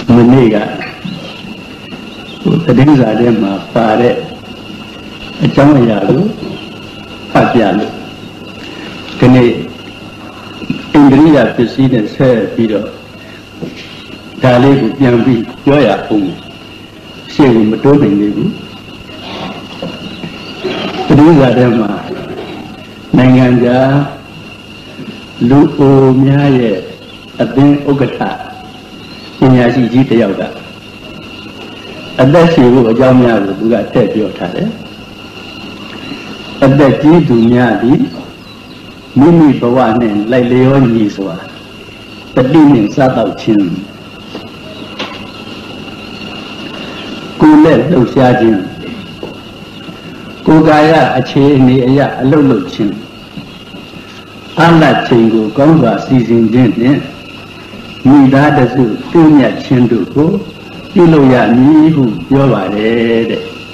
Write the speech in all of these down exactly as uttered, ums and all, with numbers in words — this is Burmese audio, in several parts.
Menega tadi saya mah pada macam ya lu apa lu kini Indria presiden saya bido dalih yang bi joya pun siapa betul ini bu tadi saya mah nenganja lu omnya ye adin ogata ini asyik jadi awak. Ada siapa jamnya juga terbiak ada. Ada jidunya di mimi bawa ni leleon ni semua. Tadi ni satu cing. Kulit lu siapa? Kugaya aceh ni ayah lu lu cing. Alat cinggu kau bahasa sini ni. Muda dah tu punya cendu ko, ilu ya ni hu jawab deh.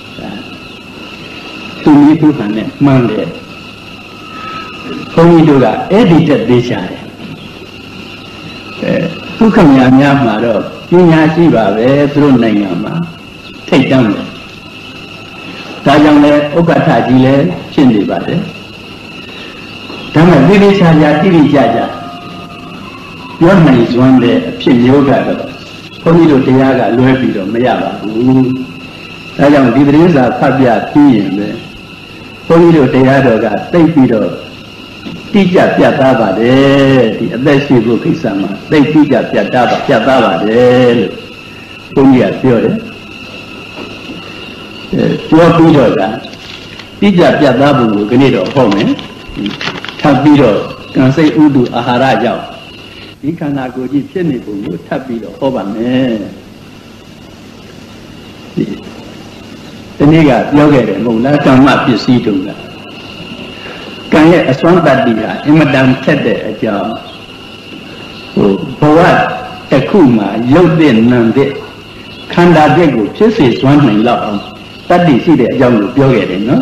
Tu ni tu kan le, mang le. Kau ni tu lah, edit desa le. Tu kan yang yang mana, punya si bawa terus naik nama, terjang le. Terjang le, okat haji le, cendu bawa. Tapi diri saja, diri saja. Yang mana tuan le, pilih yoga tu, kau ni tu tiada luar biru, macam apa? Tapi di desa kabia pilih le, kau ni tu tiada kan, tapi biru, tiada tiada apa deh, tiada siapa kisah mah, tapi tiada tiada apa, tiada apa deh, kau ni ada biru, biru biru kan, tiada tiada apa, kau ni tu home, tapi biru, kan saya udu ahara jauh. Ikan aku ji sini pun tapi lo apa ni? Ini kan, jauh ke? Mula sama bisi tu kan. Kaya aswan tadi kan, emadam cede aja. Oh, bawa tekuma, jauh deh nanti. Kanda dia tu, ciri aswan ni lah. Tadi sih dia jauh jauh ke no.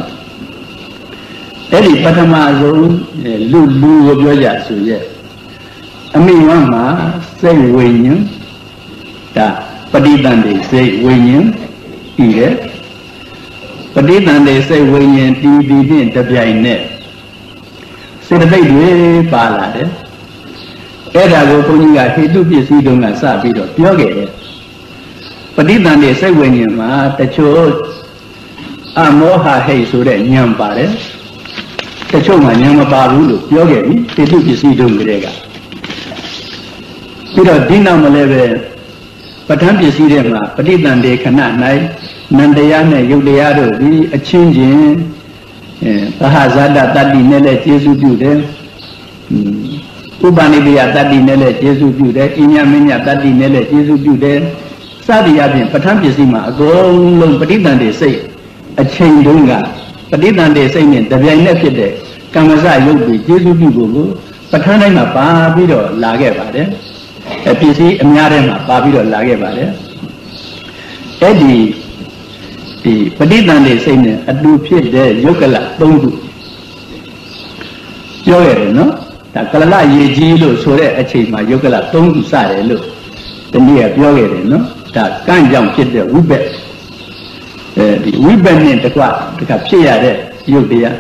Jadi pada masa lu lu jauh jauh suja. Ami mama say winyan, dah padidan de say winyan, iya. Padidan de say winyan di di ni terbiasa ni. Sedai dua bala deh. Era go punya hidup biasa dengan sahaja itu, biar padidan de say winyan mah tercut amoha hei sudah nyampa deh. Tercut mah nyampa baru lu, biar hidup biasa dengan mereka. Bila dina melebe, padahal biasa dia mah, padidan dia kena naik, nandaya ni, yudaya tu, di cincin, bahasa tadi nilai Yesus juga, ubani dia tadi nilai Yesus juga, inya minya tadi nilai Yesus juga, sadi apa, padahal biasa mah, golong padidan dia say, cincin juga, padidan dia say ni, tapi ini kita, kamu saya yudu, Yesus juga, padahal ni apa, bila lagi pada. Pisi amnyare mah, papi dah lagi pada. Jadi, di padidan de sini, adu piet de jokala tunggu. Jokere no, tak kalau lah ye jilo sore aceh mah jokala tunggu sare lo. Dan dia jokere no, tak kanjang piet de wibet. Di wibet ni tekwa, tekap piet ada jok dia.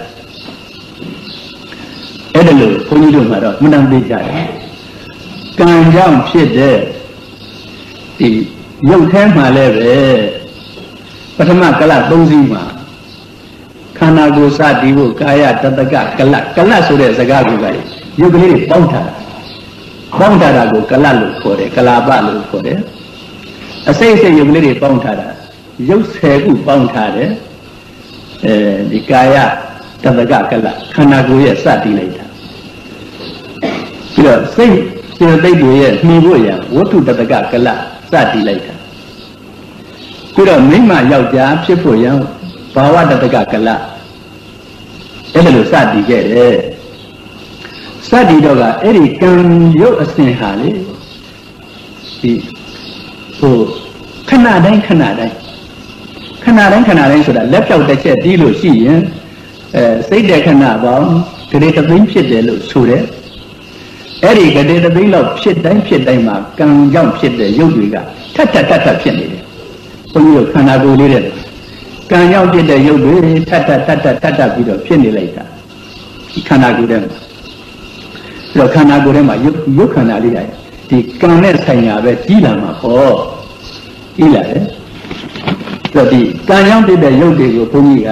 Ada lo, kau ni lo marah, menang bicara. Kanjang piet de, di yang tema lebe, pertama kalah tungsi mah, kana gosa diwo kaya tetaga kalah kalah sudah segar juga, yang ini bangsa, bangsa ragu kalah lu kore, kalah apa lu kore, asal asal yang ini bangsa, yang segu bangsa de, di kaya tetaga kalah, kana goya sati lagi, bila sih Jadi dia ni boleh, waktu tetaga kalah sati lagi. Kalau memang jauh jauh siapa yang bawa tetaga kalah, itu sati je. Sati doga, ini kan yo asing hal ni. Oh, kenada kenada, kenada kenada sudah. Lepas itu saya di luar sih, saya dah kenal bang, kereta pun saya di luar sudah. အဲ့ဒီကတိတပိလောက်ဖြစ်တိုင်းဖြစ်တိုင်းမှာကံကြောင့်ဖြစ်တဲ့ရုပ်တွေကထပ်ထပ်ထပ်ထပ်ဖြစ်နေတယ်ဘုန်းကြီးတို့ခန္ဓာကိုယ်လေးတဲ့ကံကြောင့်ဖြစ်တဲ့ရုပ်တွေထပ်ထပ်ထပ်ထပ်ထပ်ထပ်ပြီးတော့ဖြစ်နေလိုက်တာဒီခန္ဓာကိုယ်ထဲမှာပြီးတော့ခန္ဓာကိုယ်ထဲမှာရုပ်ရုပ်ခန္ဓာလေးရတယ်ဒီကံနဲ့ဆိုင်ရာပဲကြီးလာမှာပေါ့ကြီးလာတယ်ပြီးတော့ဒီကံကြောင့်ဖြစ်တဲ့ရုပ်တွေကိုဘုန်းကြီးက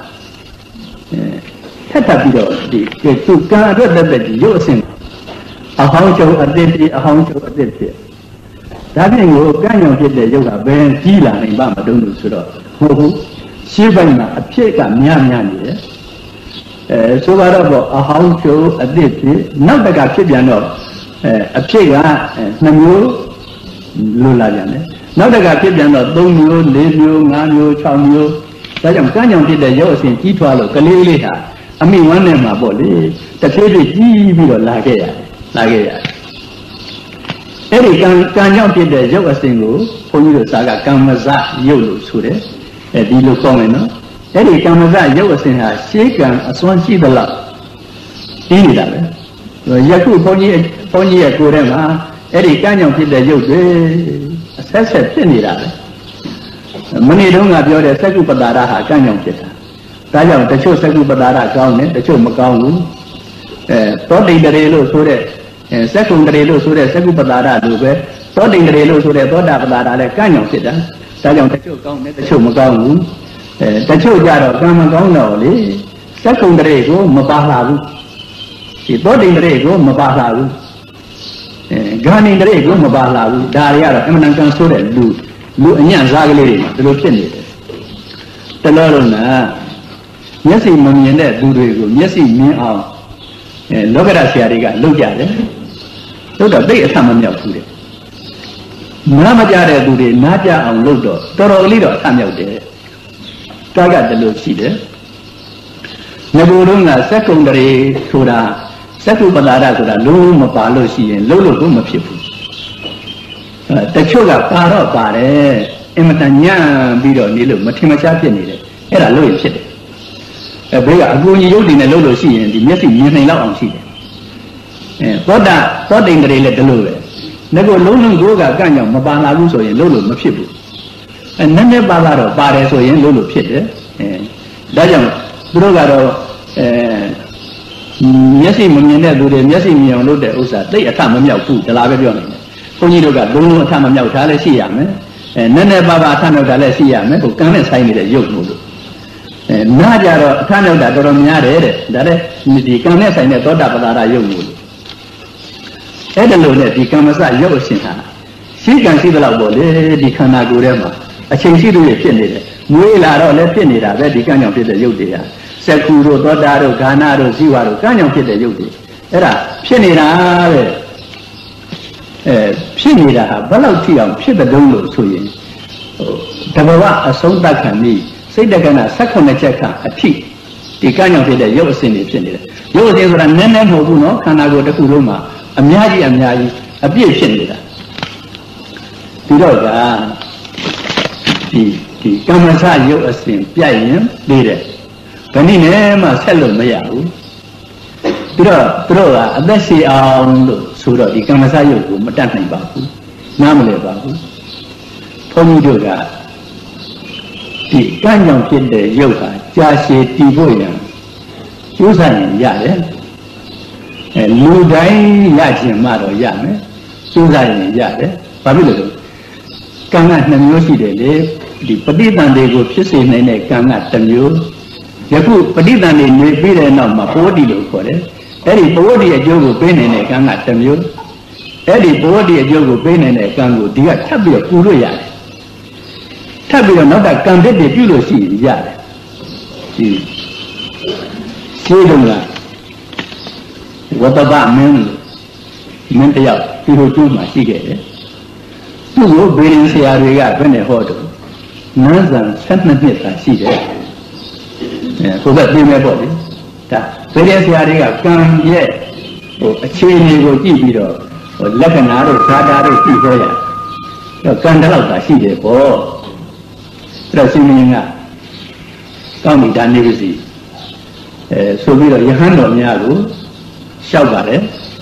ထပ်ထပ်ပြီးတော့ဒီသူကံအတွက်တက်တဲ့ဒီရုပ်အစဉ်အဟောင်းချုပ်အသစ်ဖြစ်အဟောင်းချုပ်အသစ်ဖြစ်ဒါဖြင့်ကိုကံကြောင့်ဖြစ်တဲ့ရုပ်ကဘယ်ကြီးလာနိုင်ပါမတုံးလို့ဆိုတော့မဟုတ်ဘူးရှင်းပိုင်းမှာအဖြစ်ကများများနေတယ်အဲဆိုပါတော့ပေါ့အဟောင်းချုပ်အသစ်ဖြစ်နောက်တကဖြစ်ပြန်တော့အဲအဖြစ်ကနှစ်မျိုးလိုလာပြန်တယ်နောက်တကဖြစ်ပြန်တော့သုံးမျိုးလေးမျိုးငါးမျိုးခြောက်မျိုးဒါကြောင့်ကံကြောင့်ဖြစ်တဲ့ရုပ်အစဉ်ကြီးထွားလို့ကလေးလေးဟာအမိဝမ်းနဲ့မှာပေါ့လေတစ်ဖြည်းဖြည်းကြီးပြီးတော့လာခဲ့ရတယ်လာခဲ့ရတယ်အဲ့ဒီကံကံကြောင့်ဖြစ်တဲ့ရုပ်အစဉ်ကိုဘုန်းကြီးတို့စာကကမ္မဇရုပ်လို့ဆိုတယ်အဲဒီလိုကောင်းမယ်နော်အဲ့ဒီကမ္မဇရုပ်အစဉ်ဟာရှေးကံအစွမ်းရှိသလောက်ပြီးနေတာပဲယခုဘုန်းကြီးဘုန်းကြီးရဲ့ကိုယ်ထဲမှာအဲ့ဒီကံကြောင့်ဖြစ်တဲ့ရုပ်တွေအဆက်ဆက်ဖြစ်နေတာပဲမနေ့တုန်းကပြောတဲ့သက္ကုပ္ပတာရဟာကံကြောင့်ဖြစ်တာဒါကြောင့်တချို့သက္ကုပ္ပတာရကောင်းတယ်တချို့မကောင်းဘူးအဲသောတိတရေလို့ဆိုတဲ့အဲသက္ကုံတရေလို့ဆိုတဲ့သက္ကုပ္ပတာရလို့ပဲသောတိတရေလို့ဆိုတဲ့သောတာပတ္တာရလည်းကံကြောင့်ဖြစ်တာဒါကြောင့်တချို့ကောင်းတယ်တချို့မကောင်းဘူးအဲတချို့ကြတော့ကံမကောင်းတော့လေသက္ကုံတရေကိုမပါလာဘူးဒီသောတိတရေကိုမပါလာဘူးအဲဂာနိတရေကိုမပါလာဘူးဒါတွေကတော့အမှန်တန်ကံဆိုးတဲ့လူလူအညံ့စားကလေးတွေမှာဒီလိုဖြစ်နေတယ်တလို့လုံးကမျက်စိမမြင်တဲ့သူတွေကိုမျက်စိမြင်အောင်အဲလောကရဆရာတွေကလုပ်ကြတယ်လုပ်တော့သိအထမမြောက်ဘူးတဲ့နားမကြတဲ့သူတွေနားကြအောင်လုပ်တော့တော်တော်လေးတော့အထမြောက်တယ်ကာကတလို့ရှိတယ်ငဘိုးလုံးကစက္ကုံတရေဆိုတာစက္ကုပ္ပတာရဆိုတာလုံးမပါလို့ရှိရင်လုံးလို့ကိုမဖြစ်ဘူးအဲတချို့ကပါတော့ပါတယ်အင်မတန်ညံ့ပြီးတော့နေလို့မထင်မရှားဖြစ်နေတယ်အဲ့ဒါလို့ရဖြစ်တယ်အဲဘေးကအကူကြီးရုပ်တည်နဲ့လုပ်လို့ရှိရင်ဒီမျက်စိမြင်နိုင်လောက်အောင်ရှိတယ်အဲသောတာသောတိန်တရေလည်းဒီလိုပဲငါကလုံးလုံးကိုကကန့်ကြောင့်မပါလာဘူးဆိုရင်လုပ်လို့မဖြစ်ဘူးအဲနည်းနည်းပါလာတော့ပါတယ်ဆိုရင်လုပ်လို့ဖြစ်တယ်အဲဒါကြောင့်သူတို့ကတော့အဲမျက်စိမမြင်တဲ့သူတွေမျက်စိမြင်အောင်လုပ်တဲ့ဥစ္စာသိအထမမြောက်ဘူးဒါလားပဲပြောနေတယ်ဘုန်းကြီးတို့ကလုံးလုံးအထမမြောက်တာလည်းရှိရမယ်အဲနည်းနည်းပါးပါးအထမြောက်တာလည်းရှိရမယ်ဟိုကံနဲ့ဆိုင်နေတဲ့ရုပ်လို့လို့အဲနားကြတော့အထမြောက်တာတော်တော်များတယ်တဲ့ဒါလည်းဒီကံနဲ့ဆိုင်တဲ့သောတာပတ္တာရရုပ်လို့အဲ့ဒါလို့နဲ့ဒီကမ္မစရုပ်အရှင်ဟာရှိကံရှိသလောက်ပေါ့လေဒီခန္ဓာကိုယ်ထဲမှာအချိန်ရှိသူတွေဖြစ်နေတယ်မွေးလာတော့လည်းဖြစ်နေတာပဲဒီကံကြောင့်ဖြစ်တဲ့ရုပ်တွေဟာစက္ခုတို့သောတာတို့ဂာနာတို့ဇိဝတို့ကံကြောင့်ဖြစ်တဲ့ရုပ်တွေအဲ့ဒါဖြစ်နေတာပဲအဲဖြစ်နေတာဟာဘယ်လောက်ထိအောင်ဖြစ်တဲ့တုံးလို့ဆိုရင်ဟိုတဘဝအဆုံးသတ်ခံပြီးစိတ်တက္ကနာ၁၈ချက်ခန့်အထိဒီကံကြောင့်ဖြစ်တဲ့ရုပ်အစဉ်တွေဖြစ်နေတယ်ရုပ်အစဉ်ဆိုတာနည်းနည်းမဟုတ်ဘူးနော်ခန္ဓာကိုယ်တစ်ခုလုံးမှာအများကြီးအများကြီးအပြည့်ဖြစ်နေတာဒီတော့ကဒီဒီကမ္မစရုပ်အစဉ်ပြတ်ရင်ပြီးတယ်ဘယ်နည်းနဲ့မှဆက်လို့မရဘူးပြီးတော့သူတို့ကအသက်ရှည်အောင်လို့ဆိုတော့ဒီကမ္မစရုပ်ကိုမတတ်နိုင်ပါဘူးနားမလည်ပါဘူးဘုန်းကြီးတို့ကဒီကံကြောင့်ဖြစ်တဲ့ရုပ်ဟာကြာရှည်တည်ဖို့ရန်ကျိုးစားရင်ရတယ်အဲလူတိုင်းရခြင်းမှတော့ရမယ်ကျိုးစားရင်ရတယ်ဘာဖြစ်လို့လဲကံကနှစ်မျိုးရှိတယ်လေဒီပဋိသန္ဓေကိုဖြစ်စေနိုင်တဲ့ကံကတစ်မျိုးယခုပဋိသန္ဓေနေပြီးတဲ့နောက်မှာဘောဓိလို့ခေါ်တယ်အဲ့ဒီဘောဓိအကျိုးကိုပေးနိုင်တဲ့ကံကတစ်မျိုးအဲ့ဒီဘောဓိအကျိုးကိုပေးနိုင်တဲ့ကံကိုဒီကထပ်ပြီးတော့ပူလို့ရတယ်ထပ်ပြီးတော့နောက်တာကံတစ်တွေပြုလို့ရှိရင်ရတယ်ဒီရှိလုံးကဝတ္တပမင်းမင်းတယောက်ဒီလိုကျိုးမှရှိခဲ့တယ်သူ့ကိုဘေးရင်ဆရာတွေကဘယ်နဲ့ဟောတော့နန်းဆန်၁၂နှစ်သာရှိတယ်အဲကိုယ်ကသိမဲ့ပေါ့လေဒါဘေးရင်ဆရာတွေကကံရဲ့ဟိုအခြေအနေကိုကြည့်ပြီးတော့ဟိုလက္ခဏာတို့ဇာတာတို့ကြည့်ခေါ်ရတော့ကံတလောက်သာရှိတယ်ပေါ့အဲ့တော့ရှင်မင်းကကောင်းပြီဒါနေပါစီအဲဆိုပြီးတော့ယဟန်တော်များကိုလျှောက်ပါတယ်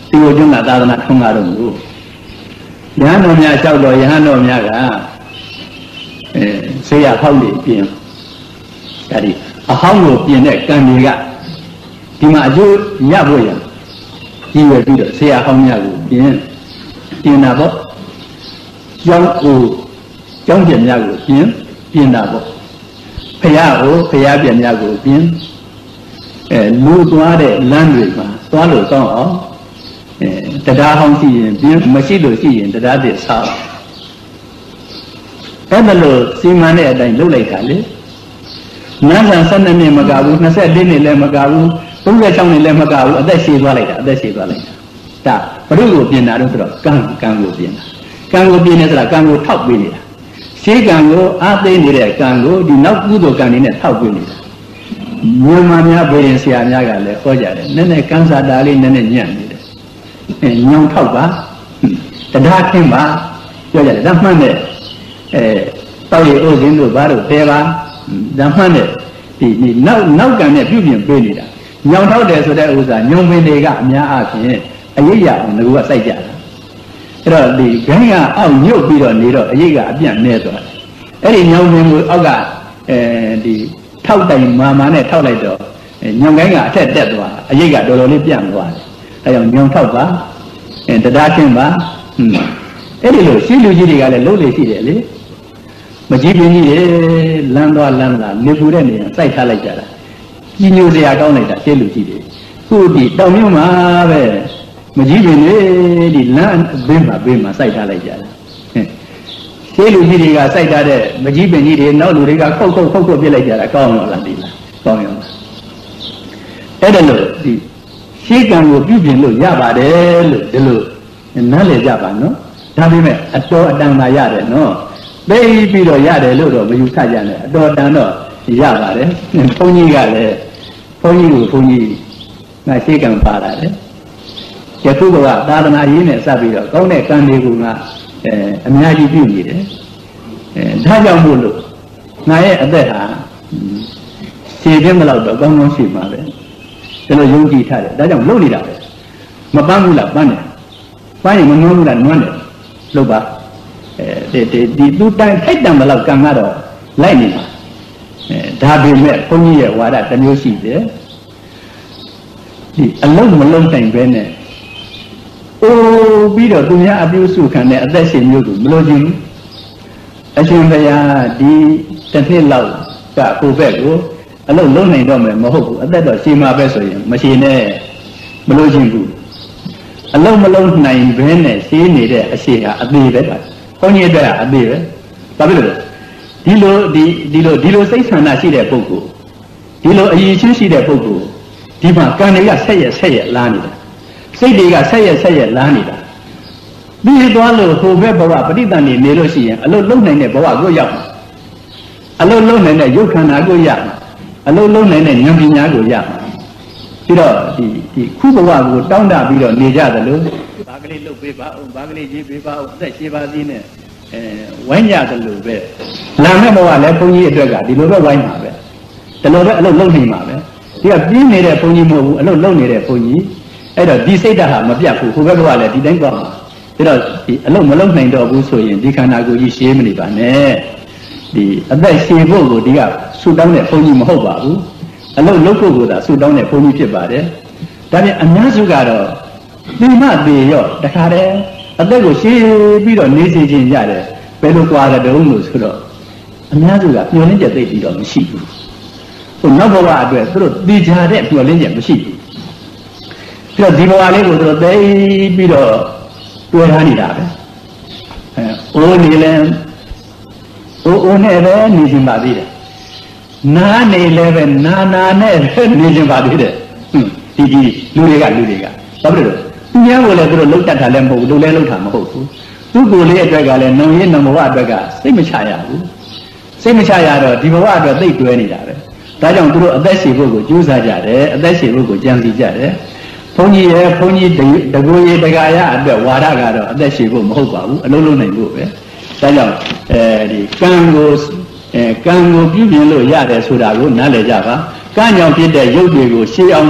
ဒီလိုကျုံကသာသနာထုံးကားတော့ဘူးယဟန်တော်များလျှောက်တော့ယဟန်တော်များကအဲဆေးရဟောက်နေပြင်ဒါဒီအဟောင်းကိုပြင်တဲ့ကံတွေကဒီမှာအကျိုးရဖို့ရကြီးရွယ်ပြီးတော့ဆေးရဟောင်းများကိုပြင်ပြင်တာပေါ့ကျောင်းကိုကျောင်းပြင်များကိုပြင်ပြင်တာပေါ့ဖရာကိုဖရာပြင်များကိုပြင်အဲလူသွားတဲ့လမ်းတွေမှာသွားလို့ကောင်းအောင်အဲတရားဟောင်းရှိရင်ပြင်မရှိလို့ရှိရင်တရားသစ်ဆောက်အဲ့ဒါလို့စီမံတဲ့အတိုင်းလုပ်လိုက်တာလေနန်းဆန်၁၂နှစ်မကဘူး၂၄နှစ်လည်းမကဘူး၃၆နှစ်လည်းမကဘူးအသက်ရှည်သွားလိုက်တာအသက်ရှည်သွားလိုက်တာဒါဘုရုကိုပြင်တာတော့ဆိုတော့ကံကံကိုပြင်တာကံကိုပြင်နေဆိုတာကံကိုထောက်ပေးနေတာရှေးကံကိုအားသိနေတဲ့ကံကိုဒီနောက်ကုသိုလ်ကံနေနဲ့ထောက်ပေးနေတာမြန်မာများဗေဒင်ဆရာများကလည်းဟောကြတယ်နည်းနည်းကံစာတာလေးနည်းနည်းညံ့နေတယ်အဲညောင်ထောက်ပါတရားခင်းပါပြောကြတယ်ဒါမှန်တယ်အဲတောက်ရည်ဥစဉ်တို့ဘာတို့တဲပါဒါမှန်တယ်ဒီဒီနောက်နောက်ကံနဲ့ပြုပြင်ပေးနေတာညောင်ထောက်တယ်ဆိုတဲ့ဥစ္စာညုံပင်တွေကအများအားဖြင့်အရိပ်ရအောင်ငါကစိုက်ကြတာအဲ့တော့ဒီဂိုင်းကအောက်ညှုတ်ပြီးတော့နေတော့အရိပ်ကအပြန့်နေသွားတယ်အဲ့ဒီညောင်ပင်ကိုအောက်ကအဲဒီထောက်တိုင်မာမာနဲ့ထောက်လိုက်တော့ညောင်ကိုင်းကအထက်တက်သွားအရိပ်ကတော်တော်လေးပြန့်သွားတယ်အဲကြောင့်ညောင်ထောက်ပါအဲတရားချင်းပါဟွန်းအဲ့ဒီလိုရှိလူကြီးတွေကလည်းလုံးလေရှိတယ်လေမကြီးပြင်းကြီးတွေလမ်းသွားလမ်းလာနေပူတဲ့နေရာစိုက်ထားလိုက်ကြတာကြီးညိုစရာကောင်းလိုက်တာရှိလူကြီးတွေခုဒီတောင်မြို့မှာပဲမကြီးပြင်းတွေဒီလမ်းဘေးမှာဘေးမှာစိုက်ထားလိုက်ကြတာရှိလူကြီးတွေကစိုက်ထားတဲ့မကြီးပြင်းကြီးတွေနောက်လူတွေကခုတ်ခုတ်ခုတ်ခုတ်ပြစ်လိုက်ကြတာကောင်းရောလားဒီလားကောင်းရောလားအဲ့ဒါလို့ဒီရှေးကံကိုပြုပြင်လို့ရပါတယ်လို့ဒီလိုနားလည်ကြပါနော်ဒါပေမဲ့အတော်အတန်သာရတယ်နော်သိပြီးတော့ရတယ်လို့တော့မယူဆကြနဲ့အတော်တန်တော့ရပါတယ်ဘုန်းကြီးကလည်းဘုန်းကြီးကိုဘုန်းကြီးငါရှေးကံပါလာတယ်ယခုကသာသနာရေးနဲ့စပ်ပြီးတော့ကောင်းတဲ့ကံတွေကိုငါအဲအများကြီးပြုနေတယ်အဲဒါကြောင့်မို့လို့ငါရဲ့အသက်ဟာရှည်ပြင်းမလို့တော့ကောင်းကောင်းရှိမှာပဲဒါလိုယုံကြည်ထားတယ်ဒါကြောင့်လုပ်နေတာပဲမပန်းဘူးလားပန်းတယ်ပန်းရင်မနှောဘူးလားနှွမ်းတယ်လုပ်ပါအဲဒီဒီသူတိုင်ထိုက်တံမလောက်ကံကတော့လိုက်နေမှာအဲဒါပေမဲ့ဘုန်းကြီးရဲ့ဝါဒတစ်မျိုးရှိတယ်ဒီအလုံးမလုံးတိုင်ပဲနဲ့အိုးပြီးတော့သူများအပြုစုခံတဲ့အသက်ရှင်မျိုးကိုမလို့ခြင်းအရှင်ဘုရားဒီတစ်နှစ်လောက်ကကိုဘက်ကိုအလုံးလုံးနိုင်တော့မယ်မဟုတ်ဘူးအသက်တော့ရှည်မှာပဲဆိုရင်မရှည်နဲ့မလို့ခြင်းဘူးအလုံးမလုံးနိုင်ဘဲနဲ့ရှည်နေတဲ့အရှည်ဟာအသေးပဲတာဘုန်းကြီးအတွက်ကအသေးပဲဘာဖြစ်လို့ဒီလိုဒီဒီလိုဒီလိုစိတ်ဆန္ဒရှိတဲ့ပုဂ္ဂိုလ်ဒီလိုအရည်ချင်းရှိတဲ့ပုဂ္ဂိုလ်ဒီမှာကံတွေကဆက်ရက်ဆက်ရက်လာနေတာစိတ်တွေကဆက်ရက်ဆက်ရက်လာနေတာပြီးသွားလို့ဟိုဘက်ဘဝပဋိသန္ဓေနေလို့ရှိရင်အလုံးလုံးနိုင်တဲ့ဘဝကိုရောက်မှာအလုံးလုံးနိုင်တဲ့ရုပ်ခန္ဓာကိုရမှာအလုံးလုံးနိုင်တဲ့ဉာဏ်ပညာကိုရမှာပြီးတော့ဒီဒီခုဘဝကိုတောင်းတပြီးတော့နေကြတယ်လို့ဘာကလေးလှုပ်ပေးပါအောင်ဘာကလေးရေးပေးပါအောင်အသက်ရှည်ပါသေးနဲ့အဲဝိုင်းရတယ်လို့ပဲလာမဲ့ဘဝလည်းဘုန်းကြီးအတွက်ကဒီလိုပဲဝိုင်းမှာပဲဒီလိုပဲအလုပ်လုပ်နေမှာပဲဒီကပြင်းနေတဲ့ဘုန်းကြီးမဟုတ်ဘူးအလုပ်လုပ်နေတဲ့ဘုန်းကြီးအဲ့တော့ဒီစိတ်ဓာတ်ဟာမပြတ်ဘူးဟိုဘက်ကလည်းဒီတိုင်းသွားမှာဒါတော့ဒီအလုပ်မလုပ်နိုင်တော့ဘူးဆိုရင်ဒီခန္ဓာကိုယ်ကြီးရှည်မနေပါနဲ့ဒီအသက်ရှည်ဖို့ကိုဒီကဆူတောင်းတဲ့ဘုန်းကြီးမဟုတ်ပါဘူးအလုပ်လုပ်ဖို့ကသာဆူတောင်းတဲ့ဘုန်းကြီးဖြစ်ပါတယ်ဒါပြန်အများစုကတော့ဒီမှသေးရောတခါတည်းအသက်ကိုရှည်ပြီးတော့နေစေခြင်းရတယ်ဘယ်လိုကြွားတဲ့တုံးလို့ဆိုတော့အများစုကမျောလင်းချက်သိပြီးတော့မရှိဘူးဟိုနောက်ဘဝအတွက်သူတို့တည်ကြတဲ့မျောလင်းချက်မရှိဘူးပြီးတော့ဒီဘဝလေးကိုသူတို့သိပြီးတော့တွဲထားနေတာပဲအဲအိုးနေလဲအိုးအိုးနဲ့ပဲနေခြင်းပါသေးတယ်နားနေလဲပဲနာနာနဲ့နေခြင်းပါသေးတယ်ဟွန်းဒီဒီလူတွေကလူတွေကဘာဖြစ်လို့သူများကိုလည်းသူတို့လှုပ်တတ်တာလည်းမဟုတ်ဘူးလှုပ်လဲလှုပ်တာမဟုတ်ဘူးသူ့ကိုယ်လေးအတွက်ကလည်းနှုံရင်းနှုံဘဝအတွက်ကစိတ်မချရဘူးစိတ်မချရတော့ဒီဘဝအတွက်သိတွဲနေတာပဲဒါကြောင့်သူတို့အသက်ရှည်ဖို့ကိုကြိုးစားကြတယ်အသက်ရှည်ဖို့ကိုကြံစည်ကြတယ်ဘုန်းကြီးရဲ့ဘုန်းကြီးတကူရေတကာရအတွက်ဝါဒကတော့အသက်ရှည်ဖို့မဟုတ်ပါဘူးအလုံးလုံးနိုင်ဖို့ပဲဒါကြောင့်အဲဒီကံကိုအဲကံကိုပြုပြင်လို့ရတယ်ဆိုတာကိုနားလည်ကြပါကံကြောင့်ဖြစ်တဲ့ရုပ်တွေကိုရှေးအောင်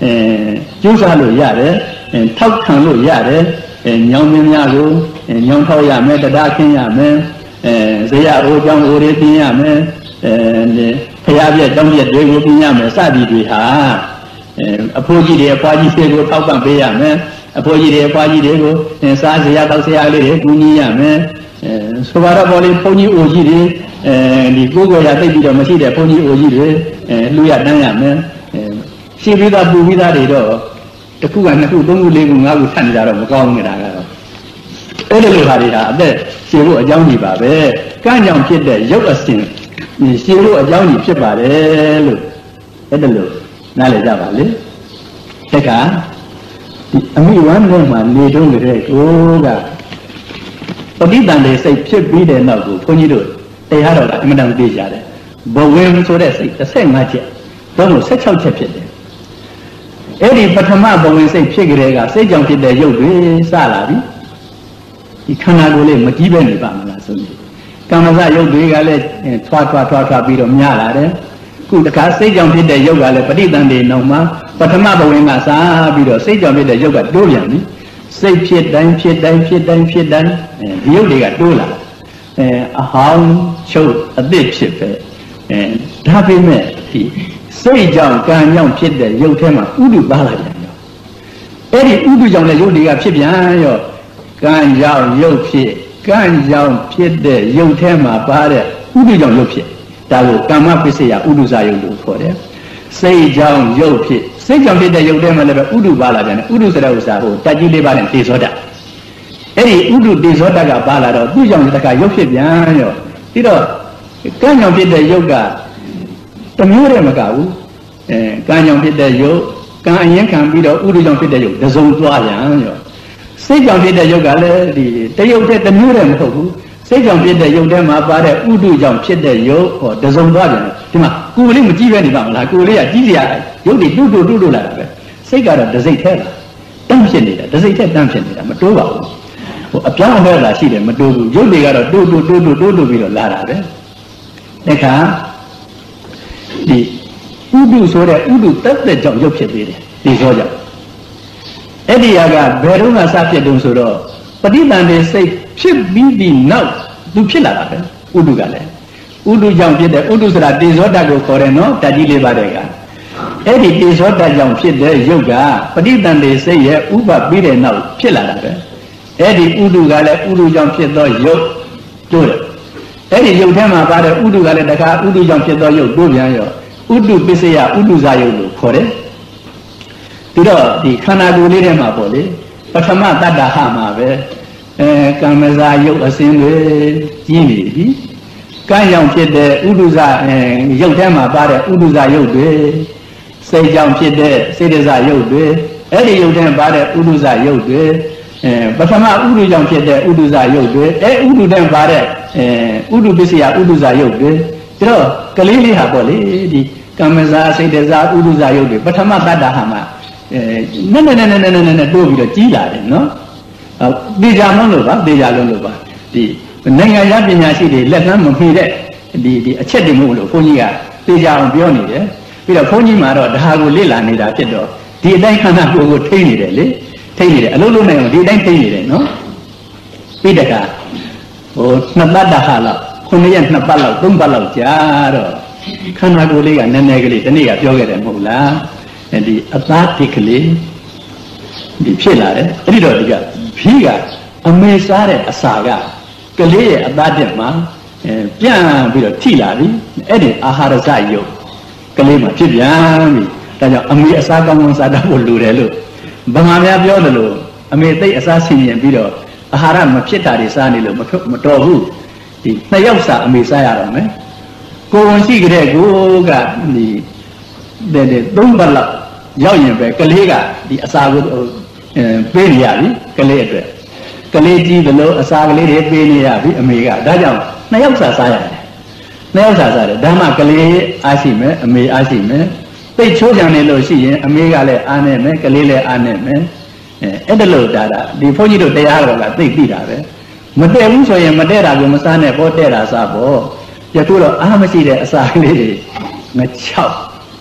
ကျိုးစားလို့ရတယ်ထောက်ခံလို့ရတယ်ညောင်မင်းများကိုညောင်ထောက်ရမယ်တရားခင်းရမယ်ဇေယအိုးကြောင့်အိုးတွေပြင်းရမယ်ဖျားပြက်ကြောင့်ပြက်တွေကိုပြင်းရမယ်စသည်တွေဟာအဖိုးကြီးတွေအဖွားကြီးတွေကိုထောက်ပံ့ပေးရမယ်အဖိုးကြီးတွေအဖွားကြီးတွေကိုစားစရာတောက်စရာလေးတွေကူညီရမယ်ဆိုပါတော့ဘောလေးဘုန်းကြီးအိုကြီးတွေအဲဒီကိုယ်ကိုယ်ရသိပြီးတော့မရှိတဲ့ဘုန်းကြီးအိုကြီးတွေလူရတန်းရမယ်ရှိပြီးသားပူပြီးသားတွေတော့တစ်ခုကနှစ်ခုသုံးခုလေးခုငါးခုထပ်နေကြတော့မကောင်းဘူးနေတာကတော့အဲ့ဒီလိုဟာတွေဟာအသက်ရှည်ဖို့အကြောင်းကြီးပါပဲကံကြောင့်ဖြစ်တဲ့ရုပ်အစဉ်ရှည်ဖို့အကြောင်းကြီးဖြစ်ပါတယ်လို့အဲ့ဒါလို့နားလည်ကြပါလေတခါဒီအမိဝမ်းထဲမှာနေတော့ကြတဲ့ကိုကပဋိသန္ဓေစိတ်ဖြစ်ပြီးတဲ့နောက်ကိုခွန်ကြီးတို့တရားတော်ကအမှန်တန်သိကြတယ်ဘဝင်ဆိုတဲ့စိတ်တစ်ဆယ့်ငါးချက်တော့လို့ဆက်၆ချက်ဖြစ်တယ်အဲ့ဒီပထမဘဝင်စိတ်ဖြစ်ကြတဲ့ကစိတ်ကြောင့်ဖြစ်တဲ့ရုပ်တွေစလာပြီဒီခန္ဓာကိုယ်လေးမကြီးပဲနေပါမလားဆိုပြီးကာမဇရုပ်တွေကလည်းထွားထွားထွားထွားပြီးတော့များလာတယ်ခုတခါစိတ်ကြောင့်ဖြစ်တဲ့ရုပ်ကလည်းပဋိသန္ဓေနောက်မှာပထမဘဝင်ကစားပြီးတော့စိတ်ကြောင့်ဖြစ်တဲ့ရုပ်ကတိုးပြန်ပြီစိတ်ဖြစ်တိုင်းဖြစ်တိုင်းဖြစ်တိုင်းဖြစ်တိုင်းဒီရုပ်တွေကတိုးလာအဲအဟောင်းချုပ်အသစ်ဖြစ်ပဲအဲဒါပေမဲ့ဒီစိတ်ကြောင့်ကံကြောင့်ဖြစ်တဲ့ရုပ်ထဲမှာဥဒုပါလာပြန်ရောအဲ့ဒီဥဒုကြောင့်လည်းရုပ်တွေကဖြစ်ပြန်ရောကံကြောင့်ရုပ်ဖြစ်ကံကြောင့်ဖြစ်တဲ့ရုပ်ထဲမှာပါတဲ့ဥဒုကြောင့်ရုပ်ဖြစ်ဒါကိုကာမပစ္စယဥဒုစာယုတ်လို့ခေါ်တယ်စိတ်ကြောင့်ရုပ်ဖြစ်စိတ်ကြောင့်ဖြစ်တဲ့ရုပ်ထဲမှာလည်းပဲဥဒုပါလာပြန်တယ်ဥဒုစရဥစ္စာဟိုတက်ကြီးလေးပါနဲ့တေဇောတအဲ့ဒီဥဒုတေဇောတကပါလာတော့သူ့ကြောင့်တခါရုပ်ဖြစ်ပြန်ရောပြီးတော့ကံကြောင့်ဖြစ်တဲ့ရုပ်ကတမျိုးတည်းမကဘူးအဲကံကြောင့်ဖြစ်တဲ့ရုပ်ကံအရင်ခံပြီးတော့ဥဒုကြောင့်ဖြစ်တဲ့ရုပ်တစုံသွားပြန်ရောစိတ်ကြောင့်ဖြစ်တဲ့ရုပ်ကလည်းဒီတရုပ်တည်းတမျိုးတည်းမဟုတ်ဘူးစိတ်ကြောင့်ဖြစ်တဲ့ရုပ်ထဲမှာပါတဲ့ဥဒုကြောင့်ဖြစ်တဲ့ရုပ်ဟောတစုံသွားပြန်ဒီမှာကိုယ်လေးမကြည့်ပဲနေပါမလားကိုယ်လေးကကြည့်စရာရုပ်တွေတူတူတူတူလာတာပဲစိတ်ကတော့တစိတ်ထဲလာတန်းဖြစ်နေတာတစိတ်ထဲတန်းဖြစ်နေတာမတိုးပါဘူးဟိုအပြောင်းအလဲလာရှိတယ်မတိုးဘူးရုပ်တွေကတော့တူတူတူတူတူတူပြီးတော့လာတာပဲဒါခါဒီဥဒုဆိုတဲ့ဥဒုတက်တဲ့ကြောင့်ရုပ်ဖြစ်သေးတယ်ဒီဆိုကြောင့်အဲ့ဒီဟာကဘယ်တော့မှစဖြစ်တုံဆိုတော့ပဋိသန္ဓေစိတ်ဖြစ်ပြီးဒီနောက်သူဖြစ်လာတာပဲဥဒုကလည်းဥဒုကြောင့်ဖြစ်တဲ့ဥဒုဆိုတာတေဇောတကိုခေါ်တယ်နော်ဓာတ်ကြီးလေးပါတဲ့ကအဲ့ဒီတေဇောတကြောင့်ဖြစ်တဲ့ရုပ်ကပဋိသန္ဓေစိတ်ရဲ့ဥပပြီးတဲ့နောက်ဖြစ်လာတာပဲအဲ့ဒီဥဒုကလည်းဥဒုကြောင့်ဖြစ်သောရုပ်တိုးတယ်အဲ့ဒီရုပ်ထဲမှာပါတဲ့ဥဒုကလည်းတခါဥဒုကြောင့်ဖြစ်သောရုပ်တိုးပြန်ရောဥဒုပစ္စယဥဒုဇာယုတ်လို့ခေါ်တယ်ပြီးတော့ဒီခန္ဓာကိုယ်လေးထဲမှာပေါ့လေပထမတတ္တဟမှာပဲအဲကာမဇာယုတ်အစဉ်တွေကြီးနေပြီကံကြောင့်ဖြစ်တဲ့ဥဒုဇအဲရုပ်ထဲမှာပါတဲ့ဥဒုဇယုတ်တွေစိတ်ကြောင့်ဖြစ်တဲ့စေတဇယုတ်တွေအဲ့ဒီရုပ်ထဲပါတဲ့ဥဒုဇယုတ်တွေအဲပထမဥဒုကြောင့်ဖြစ်တဲ့ဥဒုဇယုတ်တွေအဲဥဒုထဲပါတဲ့အဲဥဒုပစ္စယဥဒုဇယုတ်တွေဒါတော့ကလေးလေးဟာပေါ့လေဒီကာမဇာစေတဇာဥဒုဇယုတ်တွေပထမတတ္တဟမှာအဲနဲ့နဲ့နဲ့နဲ့နဲ့နဲ့တိုးပြီးတော့ကြီးလာတယ်နော်ဒေကြလုံးလို့ပါဒေကြလုံးလို့ပါဒီနိုင်ငံရပညာရှိတွေလက်နှမ်းမမှီတဲ့ဒီဒီအချက်တွေမဟုတ်လို့ဘုန်းကြီးကဒေကြအောင်ပြောနေတယ်ပြီးတော့ဘုန်းကြီးမှာတော့ဒါကိုလေ့လာနေတာဖြစ်တော့ဒီအတိုင်းခန္ဓာကိုယ်ကိုထိနေတယ်လေထိနေတယ်အလုံးလုံးနိုင်အောင်ဒီအတိုင်းထိနေတယ်နော်ပြီးတကဟိုနှစ်ပတ်တဟာလောက်ခုနှစ်ရက်နှစ်ပတ်လောက်သုံးပတ်လောက်ကြာတော့ခန္ဓာကိုယ်လေးကနည်းနည်းကလေးဒီနေ့ကပြောခဲ့တယ်မဟုတ်လားဒီအသားတိကလေးဒီဖြစ်လာတယ်အဲ့ဒီတော့ဒီကဘီးကအမေစားတဲ့အစာကကလေးရဲ့အသားတက်မှာအဲပြန်ပြီးတော့ထိလာပြီအဲ့ဒီအာဟာရဇယုတ်ကလေးမှာဖြစ်ပြန်ပြီဒါကြောင့်အမေအစာကောင်းကောင်းစားတတ်ဖို့လိုတယ်လို့ဗမာများပြောတယ်လို့အမေသိအစာဆင်ရင်ပြီးတော့အာဟာရမဖြစ်တာတွေစားနေလို့မတော်ဘူးဒီနှစ်ယောက်စာအမေစားရတော့မယ်ကိုယ်ဝင်ရှိကြတဲ့ကိုကဒီတဲ့တဲ့သုံးပတ်လောက်ရောက်ရင်ပဲကလေးကဒီအစာကိုပေးနေရပြီကလေးအတွက်ကလေးကြီးသလိုအစာကလေးတွေပေးနေရပြီအမေကဒါကြောင့်နှစ်ယောက်စာစားရတယ်နှစ်ယောက်စာစားတယ်ဒါမှကလေးအားရှိမယ်အမေအားရှိမယ်သိချိုးကြံနေလို့ရှိရင်အမေကလည်းအားနေမယ်ကလေးလည်းအားနေမယ်အဲအဲ့ဒါလို့ဒါတာဒီဘုန်းကြီးတို့တရားတော်ကသိသိတာပဲမတည့်ဘူးဆိုရင်မတည့်တာကိုမစားနဲ့ပေါ်တည့်တာစားပေါ့ယခုတော့အားမရှိတဲ့အစာကလေးတွေငချောက်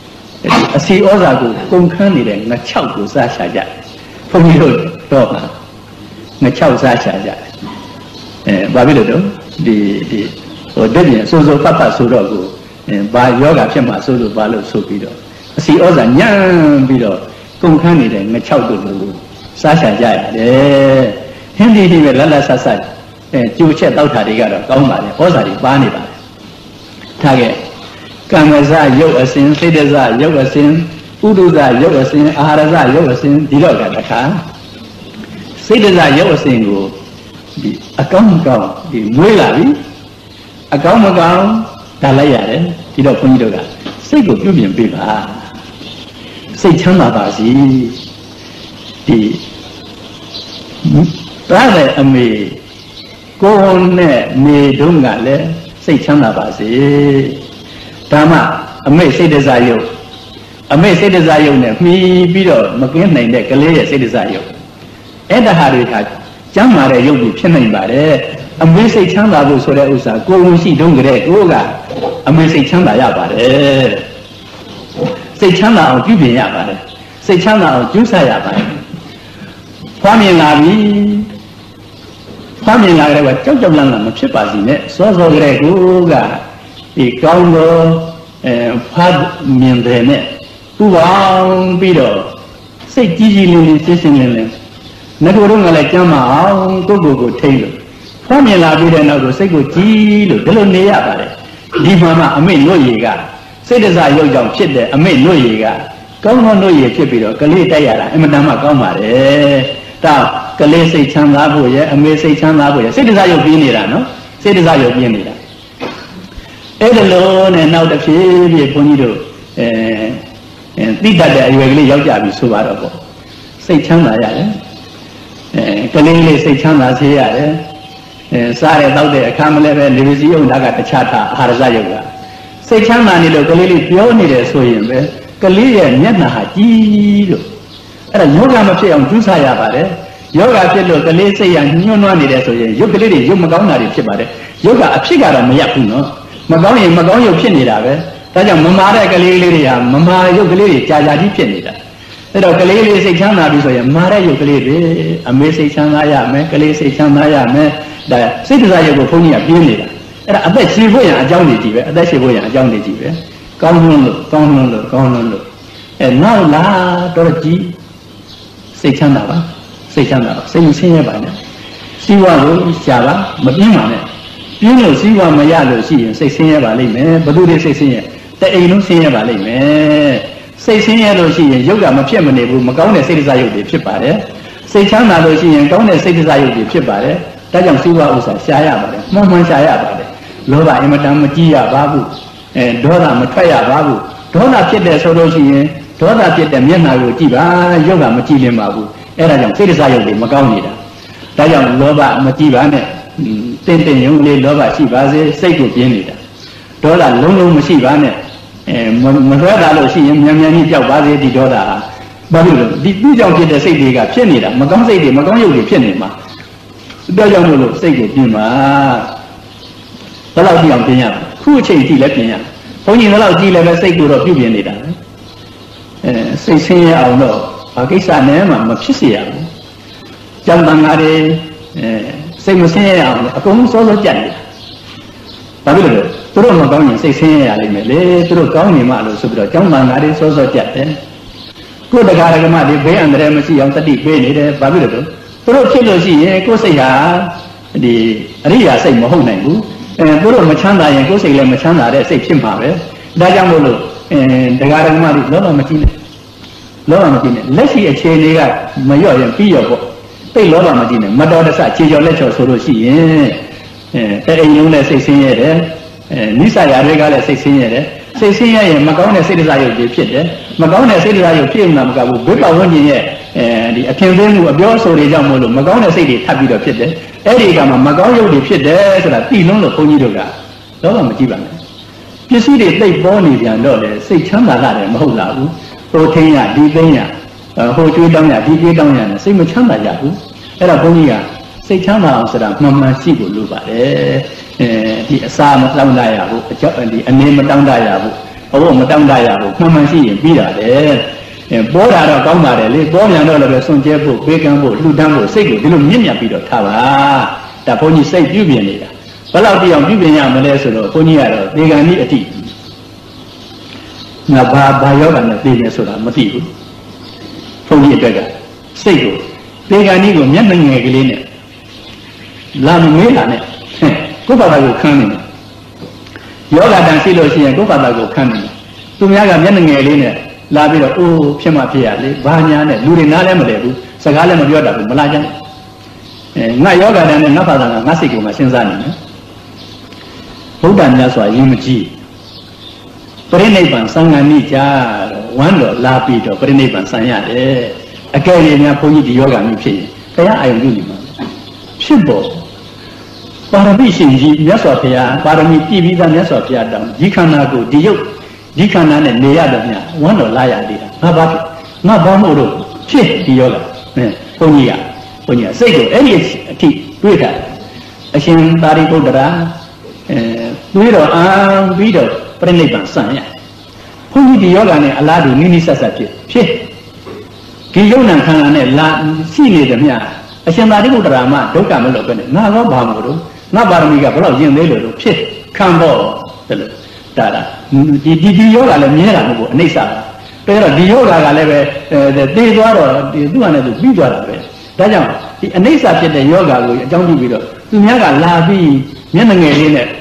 အစီဩဇာကိုကုန်ခန်းနေတဲ့ငါ၆ကိုစားရှာကြဘုန်းကြီးတို့တော့မှာငါ၆စားရှာကြအဲဘာဖြစ်လို့တော့ဒီဒီဟိုတက်ပြန်စိုးစိုးဖတ်ဖတ်ဆိုတော့ကိုအဲဘာယောဂဖြစ်မှာစိုးလို့ဘာလို့ဆိုပြီးတော့အစီဩဇာညံပြီးတော့ကုန်ခန်းနေတဲ့ငါ၆တို့ကိုစားရှာကြရတယ်ဟင်းဒီဒီပဲလက်လက်ဆက်ဆက်အဲကြိုချက်တောက်တာတွေကတော့ကောင်းပါလေဩဇာတွေပါနေပါလေထားခဲ့ကံမဇရုပ်အစဉ်စိတ်တဇရုပ်အစဉ်ဥဒုဇရုပ်အစဉ်အာဟာရဇရုပ်အစဉ်ဒီတော့ကတခါစိတ်တဇရုပ်အစဉ်ကိုဒီအကောင်းမကောင်းဒီမွေးလာပြီအကောင်းမကောင်းဒါလိုက်ရတယ်ဒီတော့ခွန်ကြီးတို့ကစိတ်ကိုပြုပြင်ပေးပါစိတ်ချမ်းသာပါစီဒီဒါလည်းအမေကိုယ်နဲ့နေတုန်းကလည်းစိတ်ချမ်းသာပါစေဒါမှအမေစိတ်တစားရုပ်အမေစိတ်တစားရုပ်နဲ့မှီပြီးတော့မကင်းနိုင်တဲ့ကလေးရဲ့စိတ်တစားရုပ်အဲ့ဒါဟာတွေကကျမ်းမာတဲ့ရုပ်တွေဖြစ်နိုင်ပါတယ်အမေစိတ်ချမ်းသာဖို့ဆိုတဲ့ဥစ္စာကိုယ်ဝင်ရှိတုန်းကတည်းကိုယ်ကအမေစိတ်ချမ်းသာရပါတယ်စိတ်ချမ်းသာအောင်ပြုပြင်ရပါတယ်စိတ်ချမ်းသာအောင်ကျူးဆရပါတယ်ဖွားမြင်လာပြီဖွားမြင်လာကြတဲ့ကြောက်ကြောက်လန့်လန့်မဖြစ်ပါစေနဲ့စောစောကလေးကိုကဒီကောင်းသောအဲဖတ်မြင်တယ်နဲ့ပူပေါင်းပြီးတော့စိတ်ကြီးကြီးလေးလေးရှင်းရှင်းလင်းလင်းငါတို့တော့ငါလည်းကြမ်းမအောင်ကိုယ့်ကိုယ်ကိုထိမ့်လို့ဖွားမြင်လာပြီးတဲ့နောက်တော့စိတ်ကိုကြီးလို့ဒီလိုနေရပါတယ်ဒီမှာမှအမိတ်နှုတ်ရည်ကစိတ်တစားရုပ်ကြောင့်ဖြစ်တဲ့အမိတ်နှုတ်ရည်ကကောင်းသောနှုတ်ရည်ဖြစ်ပြီးတော့ကလေးတိုက်ရတာအင်မတန်မှကောင်းပါတယ်ဒါကလေးစိတ်ချမ်းသာဖို့ရဲ့အမေစိတ်ချမ်းသာဖို့ရဲ့စိတ်တစားရုပ်ပြင်းနေတာနော်စိတ်တစားရုပ်ပြင်းနေတာအဲ့ဒါလို့နဲ့နောက်တစ်ဖြည်းဖြည်းဘုန်းကြီးတို့အဲတိတတ်တဲ့အရွယ်ကလေးရောက်ကြပြီဆိုပါတော့ပေါ့စိတ်ချမ်းသာရတယ်အဲကလေးလေးစိတ်ချမ်းသာစေရတယ်အဲစားရတောက်တဲ့အခါမလဲပဲနေစီအောင်ဒါကတခြားထားအာဟာရဇယုတ်ကစိတ်ချမ်းသာနေလို့ကလေးလေးပြောနေတယ်ဆိုရင်ပဲကလေးရဲ့မျက်နှာဟာကြီးလို့အဲ့ဒါယောဂမဖြစ်အောင်ကျူးဆရပါတယ်ယောဂဖြစ်လို့ကလေးစိတ်ရညှို့နှွမ်းနေတယ်ဆိုရင်ရုပ်ကလေးတွေရုပ်မကောင်းတာတွေဖြစ်ပါတယ်ယောဂအဖြစ်ကတော့မရဘူးနော်မကောင်းရင်မကောင်းရုပ်ဖြစ်နေတာပဲဒါကြောင့်မမာတဲ့ကလေးလေးတွေဟာမမာရုပ်ကလေးတွေကြာကြာကြီးဖြစ်နေတာအဲ့တော့ကလေးလေးစိတ်ချမ်းသာပြီဆိုရင်မာတဲ့ရုပ်ကလေးတွေအမေစိတ်ချမ်းသာရမယ်ကလေးစိတ်ချမ်းသာရမယ်ဒါစိတ်တစားရုပ်ကိုဘုန်းကြီးကပြင်းနေတာအဲ့ဒါအသက်ရှင်ဖို့ရအကြောင်းတွေကြည့်ပဲအသက်ရှင်ဖို့ရအကြောင်းတွေကြည့်ပဲကောင်းလွန်းလို့ကောင်းလွန်းလို့ကောင်းလွန်းလို့အဲနောက်လာတော့ကြည့်စိတ်ချမ်းသာပါစိတ်ချမ်းသာပါစိတ်မဆင်းရဲပါနဲ့စီဝါကိုရှာပါမပြင်းပါနဲ့ပြင်းလို့စီးပွားမရလို့ရှိရင်စိတ်ဆင်းရဲပါလိမ့်မယ်ဘယ်သူတွေစိတ်ဆင်းရဲတအိမ်လုံးဆင်းရဲပါလိမ့်မယ်စိတ်ဆင်းရဲလို့ရှိရင်ရုပ်ကမဖြစ်မနေဘူးမကောင်းတဲ့စိတ်တစားရုပ်တွေဖြစ်ပါတယ်စိတ်ချမ်းသာလို့ရှိရင်ကောင်းတဲ့စိတ်တစားရုပ်တွေဖြစ်ပါတယ်ဒါကြောင့်စီးပွားဥစ္စာရှားရပါတယ်မှန်မှန်ရှားရပါတယ်လောဘအင်မတန်မကြည့်ရပါဘူးအဲဒေါသမထွက်ရပါဘူးဒေါသဖြစ်တယ်ဆိုလို့ရှိရင်ဒေါသဖြစ်တဲ့မျက်နှာကိုကြည့်ပါရုပ်ကမကြည့်လင်းပါဘူးအဲ့ဒါကြောင့်စိတ်တစားရုပ်တွေမကောင်းနေတာဒါကြောင့်လောဘမကြည့်ပါနဲ့တင်းတင်းရုံလေးလောဘရှိပါစေစိတ်ကိုပြင်းနေတာဒေါသလုံးလုံးမရှိပါနဲ့အဲမလွဲတာလို့ရှိရင်မြန်မြန်ကြီးကြောက်ပါစေဒီဒေါသဟာဘာလို့လဲဒီသူ့ကြောင့်ဖြစ်တဲ့စိတ်တွေကဖြစ်နေတာမကောင်းစိတ်တွေမကောင်းရုပ်တွေဖြစ်နေမှာဒါကြောင့်မို့လို့စိတ်ကိုပြင်းပါဘယ်လောက်ကြည့်အောင်ပြင်းရခုအချိန်ကြည့်လည်းပြင်းရဘုန်းကြီးဘယ်လောက်ကြည့်လည်းပဲစိတ်ကိုတော့ပြုပြင်နေတာအဲစိတ်ဆင်းရဲအောင်တော့ဘာကိစ္စနဲ့မှမဖြစ်စေရဘူးကြောင့်တန်ဃာတွေအဲစိတ်မဆင်းရဲအောင်အကုန်လုံးစောစောကြက်နေတာဘာဖြစ်လို့လဲသူတို့မကောင်းရင်စိတ်ဆင်းရဲရလိမ့်မယ်လေသူတို့ကောင်းနေမှလို့ဆိုပြီးတော့ကျောင်းတန်ဃာတွေစောစောကြက်တယ်ကိုယ်တရားဓမ္မတွေဘေးအန္တရာယ်မရှိအောင်တတိပေးနေတယ်ဘာဖြစ်လို့လဲသူတို့ဖြစ်လို့ရှိရင်ကိုယ်စိတ်ဟာဒီအရိယာစိတ်မဟုတ်နိုင်ဘူးအဲသူတို့မချမ်းသာရင်ကိုယ်စိတ်လည်းမချမ်းသာတဲ့စိတ်ဖြစ်မှာပဲဒါကြောင့်မို့လို့အဲတရားဓမ္မတွေလောလောမကြည့်နဲ့လောလောမကြည့်နဲ့လက်ရှိအခြေအနေကမလျော့ရင်ပြီးရောပေါ့သိလောဘမကြည့်နဲ့မတော်တဆခြေကျော်လက်ချော်ဆိုလို့ရှိရင်အဲအိမ်လုံးနဲ့စိတ်ဆင်းရဲတယ်အဲနိစ္စရာတွေကလည်းစိတ်ဆင်းရဲတယ်စိတ်ဆင်းရဲရင်မကောင်းတဲ့စိတ်တရားရုပ်တွေဖြစ်တယ်မကောင်းတဲ့စိတ်တရားရုပ်ဖြစ်မှမကဘူးဘုပ္ပဝဉ္ဇဉ်ရဲ့အဲဒီအဖြစ်သိမှုအပြောအဆိုတွေကြောင့်မို့လို့မကောင်းတဲ့စိတ်တွေထပ်ပြီးတော့ဖြစ်တယ်အဲ့ဒီကမှမကောင်းရုပ်တွေဖြစ်တယ်ဆိုတာသိလုံးလို့ဘုန်းကြီးတို့ကလောဘမကြည့်ပါနဲ့ပစ္စည်းတွေသိပ်ပေါ်နေပြန်တော့လေစိတ်ချမ်းသာလာတယ်မဟုတ်လားဘူးဟိုထင်းရဒီသိင်းရဟိုကျွေးတောင်းရဒီကျွေးတောင်းရနဲ့စိတ်မချမ်းသာကြဘူးအဲ့တော့ဘုန်းကြီးကစိတ်ချမ်းသာအောင်ဆိုတာမှန်မှန်ရှိဖို့လိုပါတယ်အဲဒီအစာမတောင်းတရဘူးအကြောက်ဒီအနေမတောင်းတရဘူးအခုမတောင်းတရဘူးမှန်မှန်ရှိရင်ပြီးတာလေပေါ်တာတော့ကောင်းပါတယ်လေပေါ်ပြန်တော့လည်းစွန့်ကြဲဖို့ပေးကမ်းဖို့လှူဒန်းဖို့စိတ်ကိုဒီလိုမြင့်မြတ်ပြီးတော့ထားပါဒါဘုန်းကြီးစိတ်ပြုပြင်နေတာဘယ်လောက်တိအောင်ပြုပြင်ရမလဲဆိုတော့ဘုန်းကြီးကတော့ဒေဂန်ဤအတိငါဘာဘာယောဂနဲ့သိနေဆိုတာမသိဘူးဘုန်းကြီးအတွက်ကစိတ်ကိုဒေဂန်ဤကိုမျက်နှာငယ်ကလေးနဲ့လာမမေးတာနဲ့ကိုယ့်ဘာသာကိုခန်းနေတယ်ယောဂတန်ရှိလို့ရှိရင်ကိုယ့်ဘာသာကိုခန်းနေတယ်သူများကမျက်နှာငယ်လေးနဲ့လာပြီးတော့အိုးဖြစ်မှဖြစ်ရလေဘာညာနဲ့လူတွေနားလည်းမလဲဘူးစကားလည်းမပြောတတ်ဘူးမလာကြဘူးအဲငါယောဂတန်နဲ့ငါဘာသာကငါစိတ်ကိုငါစဉ်းစားနေတယ်ဗုဒ္ဓမြတ်စွာယဉ်မကြည့်ပရိနိဗ္ဗာန်သံဃာနိကြတော့ဝမ်းတော်လာပြီးတော့ပရိနိဗ္ဗာန်ဆံရတယ်အကယ်၍များဘုန်းကြီးဒီယောဂမျိုးဖြစ်ရင်တရားအာယုံပြုနေမှာဖြစ်ပေါ်ပါရမီရှင်ကြီးမြတ်စွာဘုရားပါရမီပြည့်ပြီးသားမြတ်စွာဘုရားတောင်းဒီခန္ဓာကိုဒီရုပ်ဒီခန္ဓာနဲ့နေရတော့များဝမ်းတော်လာရသေးတာငါဘာငါဘာမို့လို့ဖြစ်ဒီယောဂအဲဘုန်းကြီးကဘုန်းကြီးကစိတ်ကိုအဲ့ဒီအထိတွေးတာအရှင်သာရိပုတ္တရာအဲတွေးတော့အာပြီးတော့ပြိဋိဘံစံရဘုန်းကြီးဒီယောဂနဲ့အလားတူနိနိဆက်ဆက်ဖြစ်ဖြစ်ဒီယုံနာခန္ဓာနဲ့လာရှိနေတယ်မြတ်အရှင်သာရိပုတ္တရာမှဒုက္ခမလို့ပဲနဲ့ငါတော့ဘာမို့လို့ငါပါရမီကဘယ်တော့ယဉ်သေးလို့ဖြစ်ခံတော့တယ်လို့ဒါတာဒီဒီဒီယောဂလည်းမြဲတာမဟုတ်ဘူးအနိစ္စပဲတော့ဒီယောဂကလည်းပဲသေသွားတော့ဒီသူ့ဟာနဲ့သူပြီးသွားတာပဲဒါကြောင့်ဒီအနိစ္စဖြစ်တဲ့ယောဂကိုအကြောင်းပြုပြီးတော့သူများကလာပြီးမျက်နှာငယ်လေးနဲ့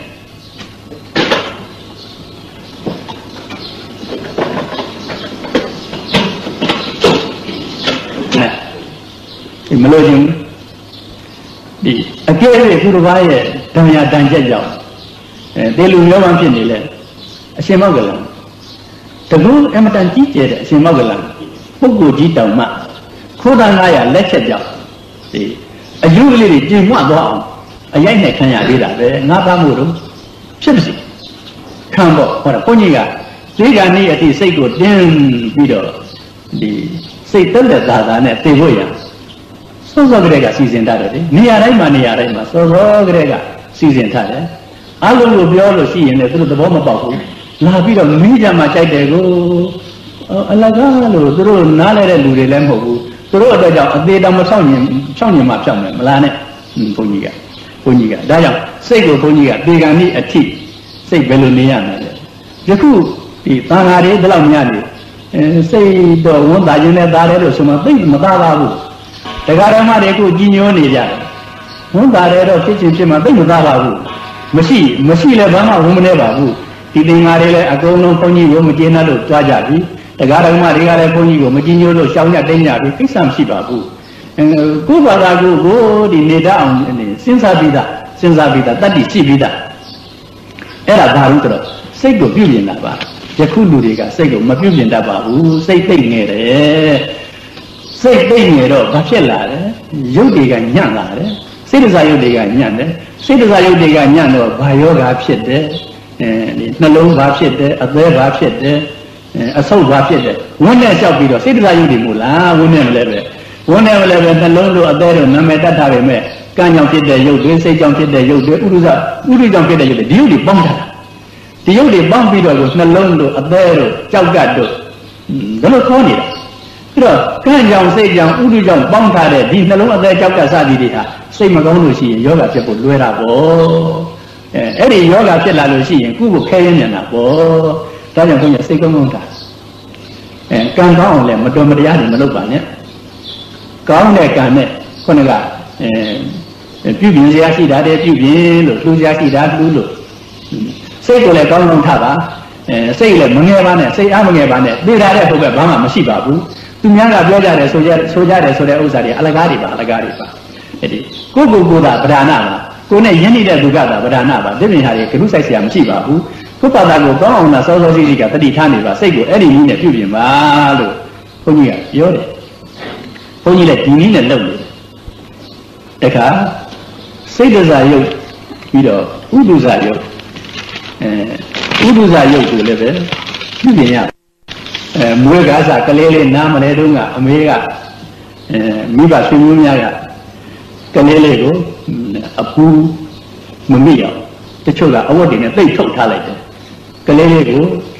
မလို့ချင်းဒီအကဲ၍သူတစ်ပါးရဲ့ဒဏ်ရာဒဏ်ချက်ကြောင့်အဲတေလူမျိုးမှဖြစ်နေလေအရှင်မောက္ကလံတကူအမတန်ကြီးကျယ်တဲ့အရှင်မောက္ကလံပုဂ္ဂိုလ်ကြီးတောင်မှခိုးတန်းငါးရာလက်ချက်ကြောင့်ဒီအယုကလေးတွေပြင်မွသွားအောင်အရိုက်နဲ့ခံရသေးတာပဲငါသားမို့တော့ဖြစ်ပါစေခံပေါ့ဟောတာဘုန်းကြီးကဒီကနေ့အထိစိတ်ကိုတင်းပြီးတော့ဒီစိတ်တက်တဲ့သာသာနဲ့သိဖို့ရစောစောကလေးကစီစဉ်ထားတယ်လေနေရာတိုင်းမှာနေရာတိုင်းမှာစောစောကလေးကစီစဉ်ထားတယ်အလုံးကိုပြောလို့ရှိရင်လည်းသူတို့သဘောမပေါက်ဘူးလာပြီးတော့မိကြမှာကြိုက်တယ်ကိုအလကားလို့သူတို့နားလဲတဲ့လူတွေလည်းမဟုတ်ဘူးသူတို့အတွက်ကြောင့်အသေးတောင်မဖြောင်းညင်ဖြောင်းညင်မှဖြောင်းမယ်မလားနဲ့ဘုန်းကြီးကဘုန်းကြီးကဒါကြောင့်စိတ်ကိုဘုန်းကြီးကဒေဂန်ဤအထိစိတ်ဘယ်လိုနေရမလဲယခုဒီသံဃာတွေဘယ်လောက်များနေအဲစိတ်တော့ဝန်တာခြင်းနဲ့သားတယ်လို့ဆိုမှသိမသားပါဘူးတရားဓမ္မတွေကိုကြီးညိုနေကြတယ်ဝန်တာတယ်တော့ဖြစ်ချင်းဖြစ်မှသိမသားပါဘူးမရှိမရှိလည်းဘာမှဝန်မနေပါဘူးဒီသင်္ဃာတွေလည်းအကုန်လုံးဘုန်းကြီးကိုမကျေနပ်လို့ကြွားကြပြီတရားဓမ္မတွေကလည်းဘုန်းကြီးကိုမကြီးညိုလို့ရှောင်ရတိတ်ညပြီကိစ္စမရှိပါဘူးကိုယ်ဘာသာကိုကိုဒီနေတတ်အောင်စဉ်းစားပြီးသားစဉ်းစားပြီးသားတတ္တိရှိပြီးသားအဲ့ဒါဘာလို့ဆိုတော့စိတ်ကိုပြုပြင်တာပါယခုလူတွေကစိတ်ကိုမပြုပြင်တတ်ပါဘူးစိတ်သိမ့်နေတယ်စိတ်သိမ့်နေတော့ဘာဖြစ်လာလဲရုပ်တွေကညံ့လာတယ်စိတ်တစားရုပ်တွေကညံ့တယ်စိတ်တစားရုပ်တွေကညံ့တော့ဘာယောဂဖြစ်တယ်အဲဒီနှလုံးဘာဖြစ်တယ်အသေးဘာဖြစ်တယ်အဆုတ်ဘာဖြစ်တယ်ဝန်းနဲ့လျှောက်ပြီးတော့စိတ်တစားရုပ်တွေမို့လားဝန်းနဲ့မလဲပဲဝန်းနဲ့မလဲပဲနှလုံးတို့အသေးတို့နာမည်တတ်ထားပေမဲ့ကံကြောင့်ဖြစ်တဲ့ရုပ်တွေစိတ်ကြောင့်ဖြစ်တဲ့ရုပ်တွေဥဒုဇဥဒုကြောင့်ဖြစ်တဲ့ရုပ်တွေဒီရုပ်တွေပေါင်းထားတာဒီရုပ်တွေပေါင်းပြီးတော့ကိုနှလုံးတို့အသေးတို့ကြောက်ကတ်တို့ဘယ်လိုခေါ်နေတာပြီးတော့ကံကြောင့်စိတ်ကြောင့်ဥဒုကြောင့်ပေါင်းထားတဲ့ဒီနှလုံးအသေးကြောက်ကတ်စသည်တွေဟာစိတ်မကောင်းလို့ရှိရင်ယောဂဖြစ်ဖို့လွယ်တာပေါ့အဲအဲ့ဒီယောဂဖြစ်လာလို့ရှိရင်ကုကိုခဲရင်းနေတာပေါ့ဒါကြောင့်ဘုန်းကြီးစိတ်ကောင်းကောင်းတာအဲကံကောင်းအောင်လည်းမတော်မတရားတွေမလုပ်ပါနဲ့ကောင်းတဲ့ကံနဲ့ခုနကအဲပြုပြင်စရာရှိတာတည်းပြုပြင်လို့လှူစရာရှိတာလှူလို့စိတ်ကိုလည်းကောင်းကောင်းထားပါအဲစိတ်လည်းမငယ်ပါနဲ့စိတ်အားမငယ်ပါနဲ့သိတာတဲ့ဘုရားဘာမှမရှိပါဘူးသူများကပြောကြတယ်ဆိုကြဆိုကြတယ်ဆိုတဲ့ဥစ္စာတွေအလကားတွေပါအလကားတွေပါအဲ့ဒီကိုကိုကိုသာဗဒာနာပါကိုနဲ့ယဉ်နေတဲ့သူကသာဗဒာနာပါဒီပြင်ဟာတွေကရုစိုက်เสียမရှိပါဘူးကိုပါတာကိုကောင်းအောင်သာစောစောစီးစီးကတတိထားနေပါစိတ်ကိုအဲ့ဒီနည်းနဲ့ပြုပြင်ပါလို့ဘုန်းကြီးကပြောတယ်ဘုန်းကြီးလည်းဒီနည်းနဲ့လုပ်နေတယ်တခါစိတ်တစားယုတ်ပြီးတော့ဥဒုဇယုတ်အဲဥဒုဇယုတ်ကိုလည်းပဲပြုပြင်ရအဲမွေးကားစားကလေးလေးနားမလဲတုန်းကအမေကအဲမိဘဆွေမျိုးများကကလေးလေးကိုအပူမမိအောင်တချို့ကအဝတ်တွေနဲ့သိပ်ထုတ်ထားလိုက်တယ်ကလေးလေးကို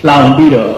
လောင်ပြီးတော့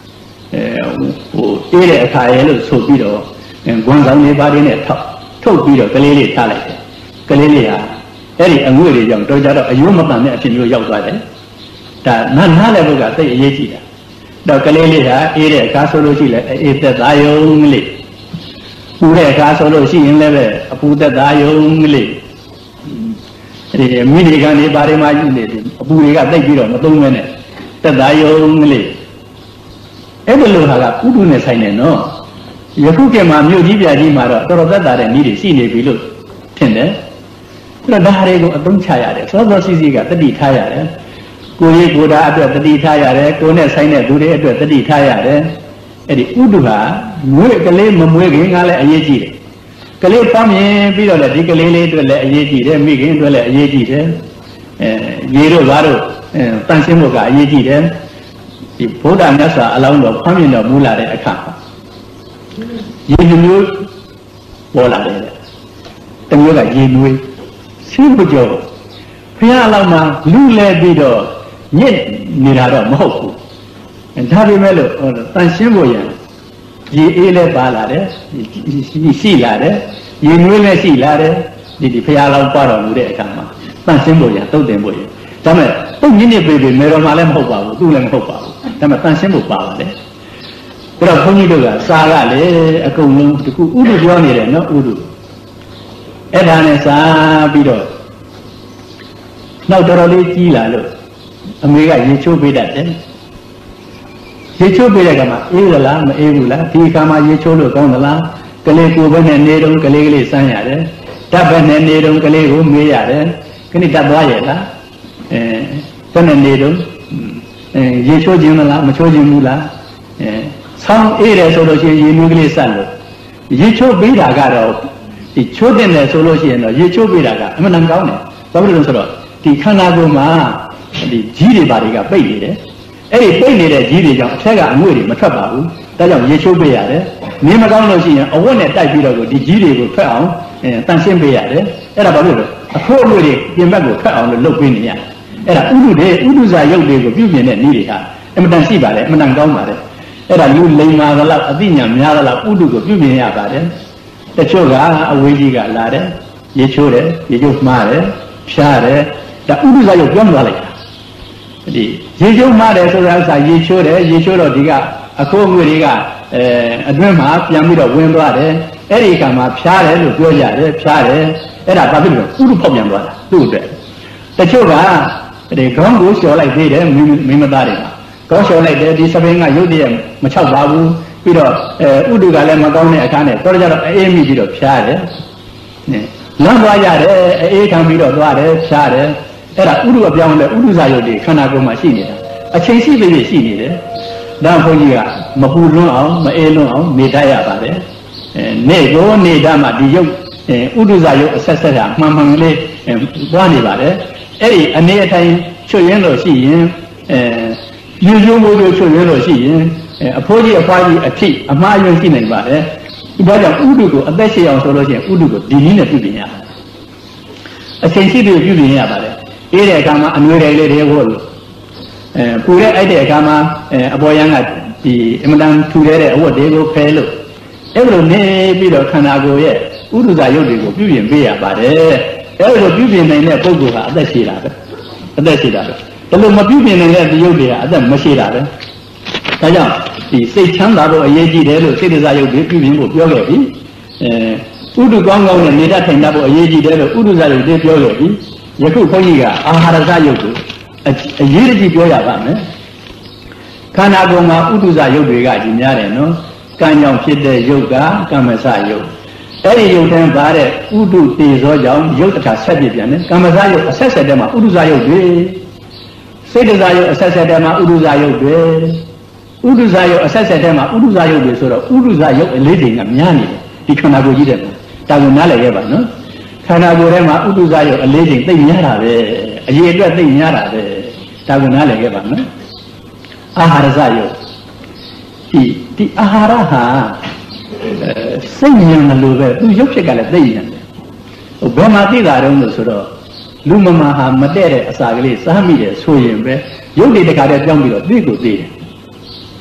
အဲဟိုတေးတဲ့အခါရဲ့လို့ဆိုပြီးတော့ဂွန်ဆောင်နေပါတယ်နဲ့ထောက်ထုတ်ပြီးတော့ကလေးလေးထားလိုက်တယ်ကလေးလေးဟာအဲ့ဒီအငွေ့တွေကြောင့်တော့ကြတော့အယုံမပန်တဲ့အဖြစ်မျိုးရောက်သွားတယ်ဒါနားနားလည်းဘုကသိအရေးကြီးတာတော့ကလေးလေးဟာအေးတဲ့အခါဆိုလို့ရှိလဲအေးသက်သားယုံလေးပူတဲ့အခါဆိုလို့ရှိရင်လည်းပဲအပူသက်သားယုံလေးအဲ့ဒီမိတွေကနေဘာတွေမှယူနေတယ်အပူတွေကတိတ်ပြီးတော့မသုံးမဲနဲ့သက်သားယုံလေးအဲ့ဒီလိုဟာကဥဒုနဲ့ဆိုင်တယ်နော်ယခုကမှမြို့ကြီးပြကြီးမှာတော့တော်တော်သက်သာတဲ့ဤတွေရှိနေပြီလို့ထင်တယ်အဲ့တော့ဒါတွေကိုအသုံးချရတယ်သောသောစီစီကတတိထားရတယ်ကိုယ်ရေးကိုယ်သားအတွက်တတိထားရတယ်ကိုယ်နဲ့ဆိုင်တဲ့သူတွေအတွက်တတိထားရတယ်အဲ့ဒီဥဒုဟာမွေးကလေးမမွေးခင်ကလည်းအရေးကြီးတယ်ကလေးပေါင်းမြင်ပြီးတော့လည်းဒီကလေးလေးအတွက်လည်းအရေးကြီးတယ်မိခင်အတွက်လည်းအရေးကြီးတယ်အဲရေတို့ဘာတို့အဲတန်ရှင်းဖို့ကအရေးကြီးတယ်ဒီဗုဒ္ဓမြတ်စွာအလောင်းတော်ဖွင့်မြင်တော်မူလာတဲ့အခါရေမျိုးပေါ်လာတယ်တမျိုးကရေနွေးရှိမကြောဘုရားအလောင်းမှာလူလဲပြီးတော့ညစ်နေတာတော့မဟုတ်ဘူးဒါပေမဲ့လို့တန်ရှင်းဖို့ရန်ရေအေးလည်းပါလာတယ်ရှိလာတယ်ရေနွေးလည်းရှိလာတယ်ဒီဒီဘုရားအလောင်းပွားတော်မူတဲ့အခါမှာတန်ရှင်းဖို့ရန်တုတ်တင်ဖို့ရန်ဒါမဲ့တုတ်ညစ်နေပြီမေတော်မှာလည်းမဟုတ်ပါဘူးသူလည်းမဟုတ်ပါဘူးဒါမဲ့တန်ရှင်းဖို့ပါပါတယ်အဲ့တော့ဘုန်းကြီးတို့ကစာကလေအကုန်လုံးတခုဥဒုပြောနေတယ်နော်ဥဒုအဲ့ဒါနဲ့စာပြီးတော့နောက်တော်တော်လေးကြီးလာလို့အမေကရေချိုးပေးတတ်တယ်ရေချိုးပေးတဲ့ကမှအေးသလားမအေးဘူးလားဒီကမှရေချိုးလို့ကောင်းသလားကလေးကိုဘယ်နဲ့နေတော့ကလေးကလေးစမ်းရတယ်ဓာတ်ဘယ်နဲ့နေတော့ကလေးကိုမေးရတယ်ခဏဓာတ်သွားရဲ့လားအဲဘယ်နဲ့နေတော့အဲရေချိုးခြင်းမလားမချိုးခြင်းဘူးလားအဲဆောင်းအေးတယ်ဆိုလို့ရှိရင်ရေနွေးကလေးဆက်လို့ရေချိုးပေးတာကတော့ဒီချိုးတဲ့တယ်ဆိုလို့ရှိရင်တော့ရေချိုးပေးတာကအမှန်တန်ကောင်းတယ်ဘာဖြစ်လို့လဲဆိုတော့ဒီခန္ဓာကိုယ်မှာဒီကြီးတွေဘာတွေကပိတ်နေတယ်အဲ့ဒီပိတ်နေတဲ့ကြီးတွေကြောင့်အထက်ကအငွေ့တွေမထွက်ပါဘူးဒါကြောင့်ရေချိုးပေးရတယ်နင်းမကောင်းလို့ရှိရင်အဝတ်နဲ့တိုက်ပြီးတော့ဒီကြီးတွေကိုထွက်အောင်အဲတန်ရှင်းပေးရတယ်အဲ့ဒါဘာလို့လဲအခိုးအငွေ့တွေပြင်ဘက်ကိုထွက်အောင်လို့လုပ်ပေးနေရတယ်အဲ့ဒါဥဒုတွေဥဒုဇာယုတ်တွေကိုပြုပြင်တဲ့နည်းတွေဟာအမှန်တန်ရှိပါတယ်အမှန်တန်ကောင်းပါတယ်အဲ့ဒါလူလိမ္မာသလောက်အသိဉာဏ်များသလောက်ဥဒုကိုပြုပြင်ရပါတယ်တချို့ကအဝေးကြီးကလာတယ်ရေချိုးတယ်ရေချိုးမှားတယ်ဖြားတယ်ဒါဥဒုဇာယုတ်ပြောင်းသွားလိုက်တာဒီရေချိုးမှားတယ်ဆိုတာကရေချိုးတယ်ရေချိုးတော့ဒီကအခိုးအငွေ့တွေကအဲအတွင်းမှာပြန်ပြီးတော့ဝင်သွားတယ်အဲ့ဒီကံမှာဖြားတယ်လို့ပြောကြတယ်ဖြားတယ်အဲ့ဒါဘာဖြစ်လို့ဥဒုဖောက်ပြန်သွားတာသူ့အတွက်တချို့ကဒီခေါင်းကိုလျှော်လိုက်သေးတယ်မိမသားတွေကခေါင်းလျှော်လိုက်တယ်ဒီစပင်းကရုပ်တရက်မချောက်ပါဘူးပြီးတော့အဲဥဒုကလည်းမကောင်းတဲ့အခါနဲ့တော့ကြတော့အေးမိပြီးတော့ဖြားတယ်လမ်းသွားရတယ်အေးခံပြီးတော့သွားတယ်ဖြားတယ်အဲ့ဒါဥဒုအပြောင်းလဲဥဒုဇာယုတ်တွေခန္ဓာကိုယ်မှာရှိနေတာအချိန်ရှိပြီရှိနေတယ်ဒါဘုန်းကြီးကမပူလွန်းအောင်မအေးလွန်းအောင်နေတတ်ရပါတယ်အဲနေ့ကိုနေတတ်မှဒီယုတ်ဥဒုဇာယုတ်အဆက်ဆက်တာမှန်မှန်လေးသွားနေပါတယ်အဲ့ဒီအနေအထိုင်ချွတ်ရင်းလို့ရှိရင်အဲယူယူမို့လို့ချွတ်ရင်းလို့ရှိရင်အဖိုးကြီးအဖွားကြီးအထိအမှားယွင်းရှိနိုင်ပါတယ်ဒါကြောင့်ဥဒုကိုအသက်ရှိအောင်ဆိုလို့ရှိရင်ဥဒုကိုဒီနည်းနဲ့ပြုပြင်ရပါတယ်အချိန်ရှိပြီးပြုပြင်ရပါတယ်အေးတဲ့အခါမှာအနွေးတွေလေးတွေဝတ်လို့အဲပူတဲ့အဲ့တဲ့အခါမှာအဲအပေါ်ယံကဒီအမတန်ထူတဲ့အဝတ်တွေကိုဖဲလို့အဲ့လိုနေပြီးတော့ခန္ဓာကိုယ်ရဲ့ဥဒုဇာယုတ်တွေကိုပြုပြင်ပေးရပါတယ်အဲ့လိုပြုပြင်နိုင်တဲ့ပုဂ္ဂိုလ်ဟာအသက်ရှိတာပဲအသက်ရှိတာပဲဒါလို့မပြုပြင်နိုင်တဲ့ယုတ်တွေကအသက်မရှိတာပဲဒါကြောင့်ဒီစိတ်ချမ်းသာဖို့အရေးကြီးတယ်လို့စိတ်ဒဇာယုတ်တွေပြုပြင်ဖို့ပြောခဲ့ပြီအဲဥဒုကောင်းကောင်းနဲ့နေတတ်ထိုင်တတ်ဖို့အရေးကြီးတယ်လို့ဥဒုဇာယုတ်တွေပြောခဲ့ပြီယခုဘုန်းကြီးကအာဟာရဇယုတ်ကိုအရေးကြီးပြောရပါမယ်ခန္ဓာကိုယ်မှာဥဒုဇယုတ်တွေကကြီးများတယ်နော်ကံကြောင့်ဖြစ်တဲ့ယုတ်ကကမ္မစယုတ်အဲ့ဒီယုတ်တန်းပါတဲ့ဥဒုတေဇောကြောင့်ယုတ်တထာဆက်ပြပြန်တယ်ကမ္မစယုတ်အဆက်ဆက်တဲမှာဥဒုဇယုတ်တွေစိတ်ဒဇယုတ်အဆက်ဆက်တဲမှာဥဒုဇယုတ်တွေဥဒုဇယုတ်အဆက်ဆက်တဲမှာဥဒုဇယုတ်တွေဆိုတော့ဥဒုဇယုတ်အလေးတွေကများနေတယ်ဒီခန္ဓာကိုယ်ကြီးတဲ့မှာဒါကိုနားလည်ခဲ့ပါနော်ခန္ဓာကိုယ်ထဲမှာဥဒုဇယုတ်အလေးချိန်သိများတာပဲအရေးအတွက်သိများတာပဲဒါကိုနားလည်ခဲ့ပါနော်အာဟာရဇယုတ်ဒီဒီအာဟာရဟာစိတ်ဉာဏ်လို့ပဲသူရုပ်ဖြစ်ကလည်းသိဉာဏ်တယ်ဘယ်မှာသိတာတုံးလို့ဆိုတော့လူမမာဟာမတဲ့တဲ့အစာကလေးစားမိတယ်ဆိုရင်ပဲရုပ်တွေတခါတည်းပြောင်းပြီးတော့သိကိုသိတယ်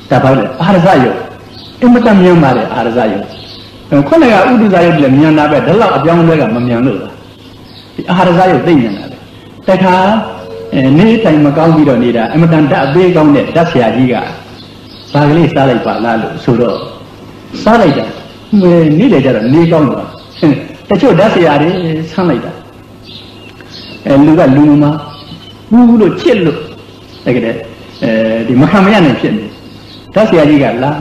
ဒါပါလေအာရဇယုတ်အမတန်မြန်ပါတယ်အာရဇယုတ်ခုနကဥဒ္ဒဇယုတ်လည်းမြန်တာပဲဒါလောက်အပြောင်းလဲကမမြန်လို့လားဒီအာရဇယုတ်သိမြန်တာပဲတခါနေတိုင်မကောင်းပြီးတော့နေတာအမတန်ဓာတ်အသေးကောင်းတဲ့ဓာတ်ဆရာကြီးကဘာကလေးစားလိုက်ပါလားလို့ဆိုတော့စားလိုက်တာနေ့လေကျတော့နေကောင်းတော့တချို့ဓာတ်ဆရာတွေဆန်းလိုက်တာအဲလူကလူမဘူးလို့ချစ်လို့တကယ်အဲဒီမခံမရနိုင်ဖြစ်နေဓာတ်ဆရာကြီးကလာ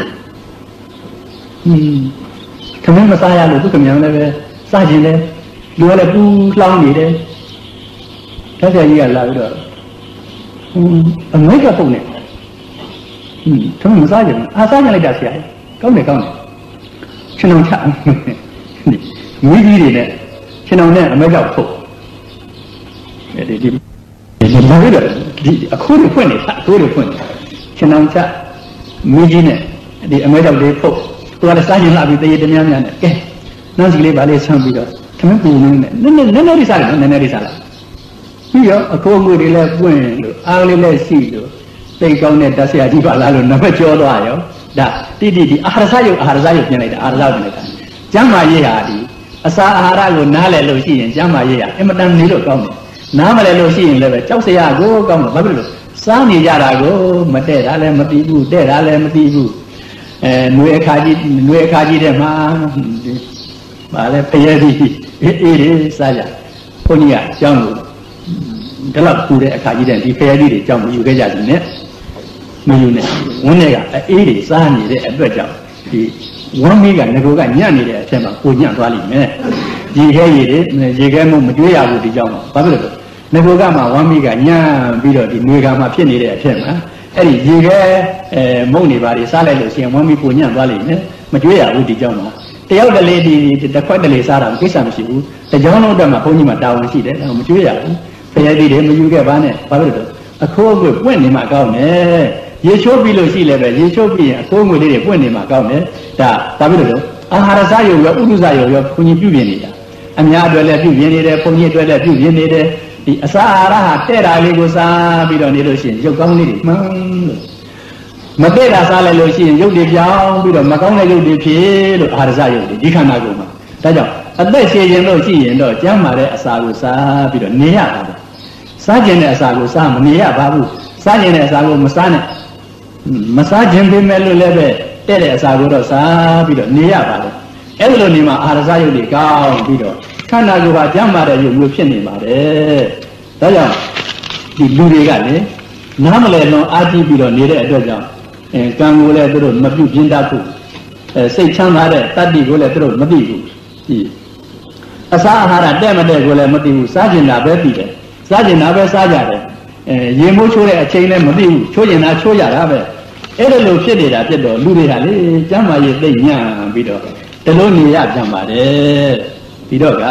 ဟင်းခမင်းမစားရလို့သူကမြန်လည်းပဲစားခြင်းလဲလူကလည်းပူလှောင်းနေတယ်ဓာတ်ဆရာကြီးကလာပြီးတော့ဟင်းအမိတ်ကပုံနေဟင်းခမင်းမစားကြဘူးအားစားကြလိုက်တာဆရာကောင်းတယ်ကောင်းတယ်ချင်းအောင်ချမွေးကြီးတွေနဲ့ချင်းအောင်နဲ့အမိတ်ကဖုတ်အဲဒီဒီဒီဘာလို့လဲဒီအခုတွေဖွင့်နေတာအခုတွေဖွင့်နေတာချင်းအောင်ချမွေးကြီးနဲ့ဒီအမိတ်ကလေးဖုတ်သူကလည်းစားရင်လာပြီးတရေတများများနဲ့ကဲနောက်စီလေးဗာလေးဆမ်းပြီးတော့ခမင်းပူနေနဲ့နည်းနည်းနည်းနည်းလေးစားတယ်နည်းနည်းလေးစားလိုက်ပြီးတော့အခိုးငွေတွေလည်းပွင့်လို့အားလေးလည်းရှိလို့သိကောင်းတဲ့ဓာတ်ဆရာကြီးပါလားလို့နမကျော်သွားရောဒါတိတိဒီအာဟာရယုတ်အာဟာရယုတ်ပြင်လိုက်တာအာဟာရယုတ်ပြင်လိုက်တာကျမ်းမာရေးဟာဒီအစာအာဟာရကိုနားလည်လို့ရှိရင်ကျမ်းမာရေးဟာအင်မတန်နေလို့ကောင်းတယ်နားမလည်လို့ရှိရင်လည်းပဲကြောက်စရာကိုကောင်းတယ်ဘာဖြစ်လို့စားနေကြတာကိုမတဲ့တာလည်းမသိဘူးတဲ့တာလည်းမသိဘူးအဲຫນွေအခါကြီးຫນွေအခါကြီးတဲ့မှာဘာလဲဖရဲကြီးအေးအေးစားကြဘုန်းကြီးကကျောင်းလို့ဒီလောက်ပူတဲ့အခါကြီးတဲ့ဒီဖရဲကြီးတွေကျောင်းမယူခဲ့ကြဘူးနဲ့မယူနဲ့ဝင်းတွေကအေးတွေစားနေတဲ့အတွက်ကြောင့်ဒီဝမ်းမီးကငကိုကညံ့နေတဲ့အထက်မှာကိုညံ့သွားလိမ့်မယ်ရေခဲရည်တွေရေခဲမှုမတွေးရဘူးဒီကြောင့်ဘာဖြစ်လို့လဲငကိုကမှဝမ်းမီးကညံ့ပြီးတော့ဒီနေကမှဖြစ်နေတဲ့အထက်မှာအဲ့ဒီရေခဲအဲမုံနေပါတွေစားလိုက်လို့ရှိရင်ဝမ်းမီးကိုညံ့သွားလိမ့်မယ်မတွေးရဘူးဒီကြောင့်မှာတယောက်တလေဒီတစ်ခွက်တလေစားတာကိစ္စမရှိဘူးတကြောင်လုံးအတွက်မှာဘုန်းကြီးမှာတာဝန်ရှိတယ်မတွေးရဘူးဖရဲကြီးတွေမယူခဲ့ပါနဲ့ဘာဖြစ်လို့အခိုးအကွေ့ပွင့်နေမှကောင်းတယ်ရေချိုးပြီးလို့ရှိလည်းပဲရေချိုးပြီးရင်အခိုးငွေလေးတွေပွင့်နေမှာကောင်းတယ်ဒါဘာဖြစ်လို့လဲအာဟာရစားရုံရောဥဒ္ဒဇရုံရောဘုန်းကြီးပြုပြင်နေတာအများအတွက်လည်းပြုပြင်နေတယ်ဘုန်းကြီးအတွက်လည်းပြုပြင်နေတယ်ဒီအစာအာဟာရဟာတဲ့တာလေးကိုစားပြီးတော့နေလို့ရှိရင်ရုပ်ကောင်းလေးတွေမှန်းလို့မတဲ့တာစားလိုက်လို့ရှိရင်ရုပ်တွေပြောင်းပြီးတော့မကောင်းတဲ့ရုပ်တွေဖြစ်လို့အာဟာရစားရုံတွေဒီခန္ဓာကိုယ်မှာဒါကြောင့်အသက်ရှင်ရင်လို့ရှိရင်တော့ကျမ်းမာတဲ့အစာကိုစားပြီးတော့နေရပါတယ်စားကျင်တဲ့အစာကိုစားမနေရပါဘူးစားကျင်တဲ့အစာကိုမစားနဲ့မစားခြင်းပေမဲ့လို့လည်းပဲတဲ့တဲ့အစာကိုတော့စားပြီးတော့နေရပါတယ်အဲ့လိုနေမှာအာဟာရစားရုပ်တွေကောင်းပြီးတော့ခန္ဓာကိုယ်ကကျန်းမာတဲ့ရုပ်မျိုးဖြစ်နေပါတယ်ဒါကြောင့်ဒီလူတွေကလည်းနားမလည်လွန်အားကြီးပြီးတော့နေတဲ့အတွက်ကြောင့်အဲကံကိုလည်းသူတို့မပြုတ်ပြင်းတတ်ဘူးအဲစိတ်ချမ်းသာတဲ့တတ္တိကိုလည်းသူတို့မသိဘူးဒီအစာအာဟာရတဲ့မတဲ့ကိုလည်းမသိဘူးစားကျင်တာပဲသိတယ်စားကျင်တာပဲစားကြတယ်အဲရေမိုးချိုးတဲ့အချိန်လည်းမသိဘူးချိုးကျင်တာချိုးကြတာပဲအဲ့ဒါလိုဖြစ်နေတာဖြစ်တော့လူတွေကလေကျမ်းမာရေးသိညံ့ပြီးတော့တလုံးနေရပြန်ပါတယ်ပြီးတော့က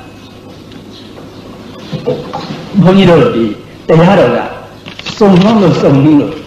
ဘုန်းကြီးတို့ဒီတရားတော်ကစုံလုံးလို့စုံလုံးလို့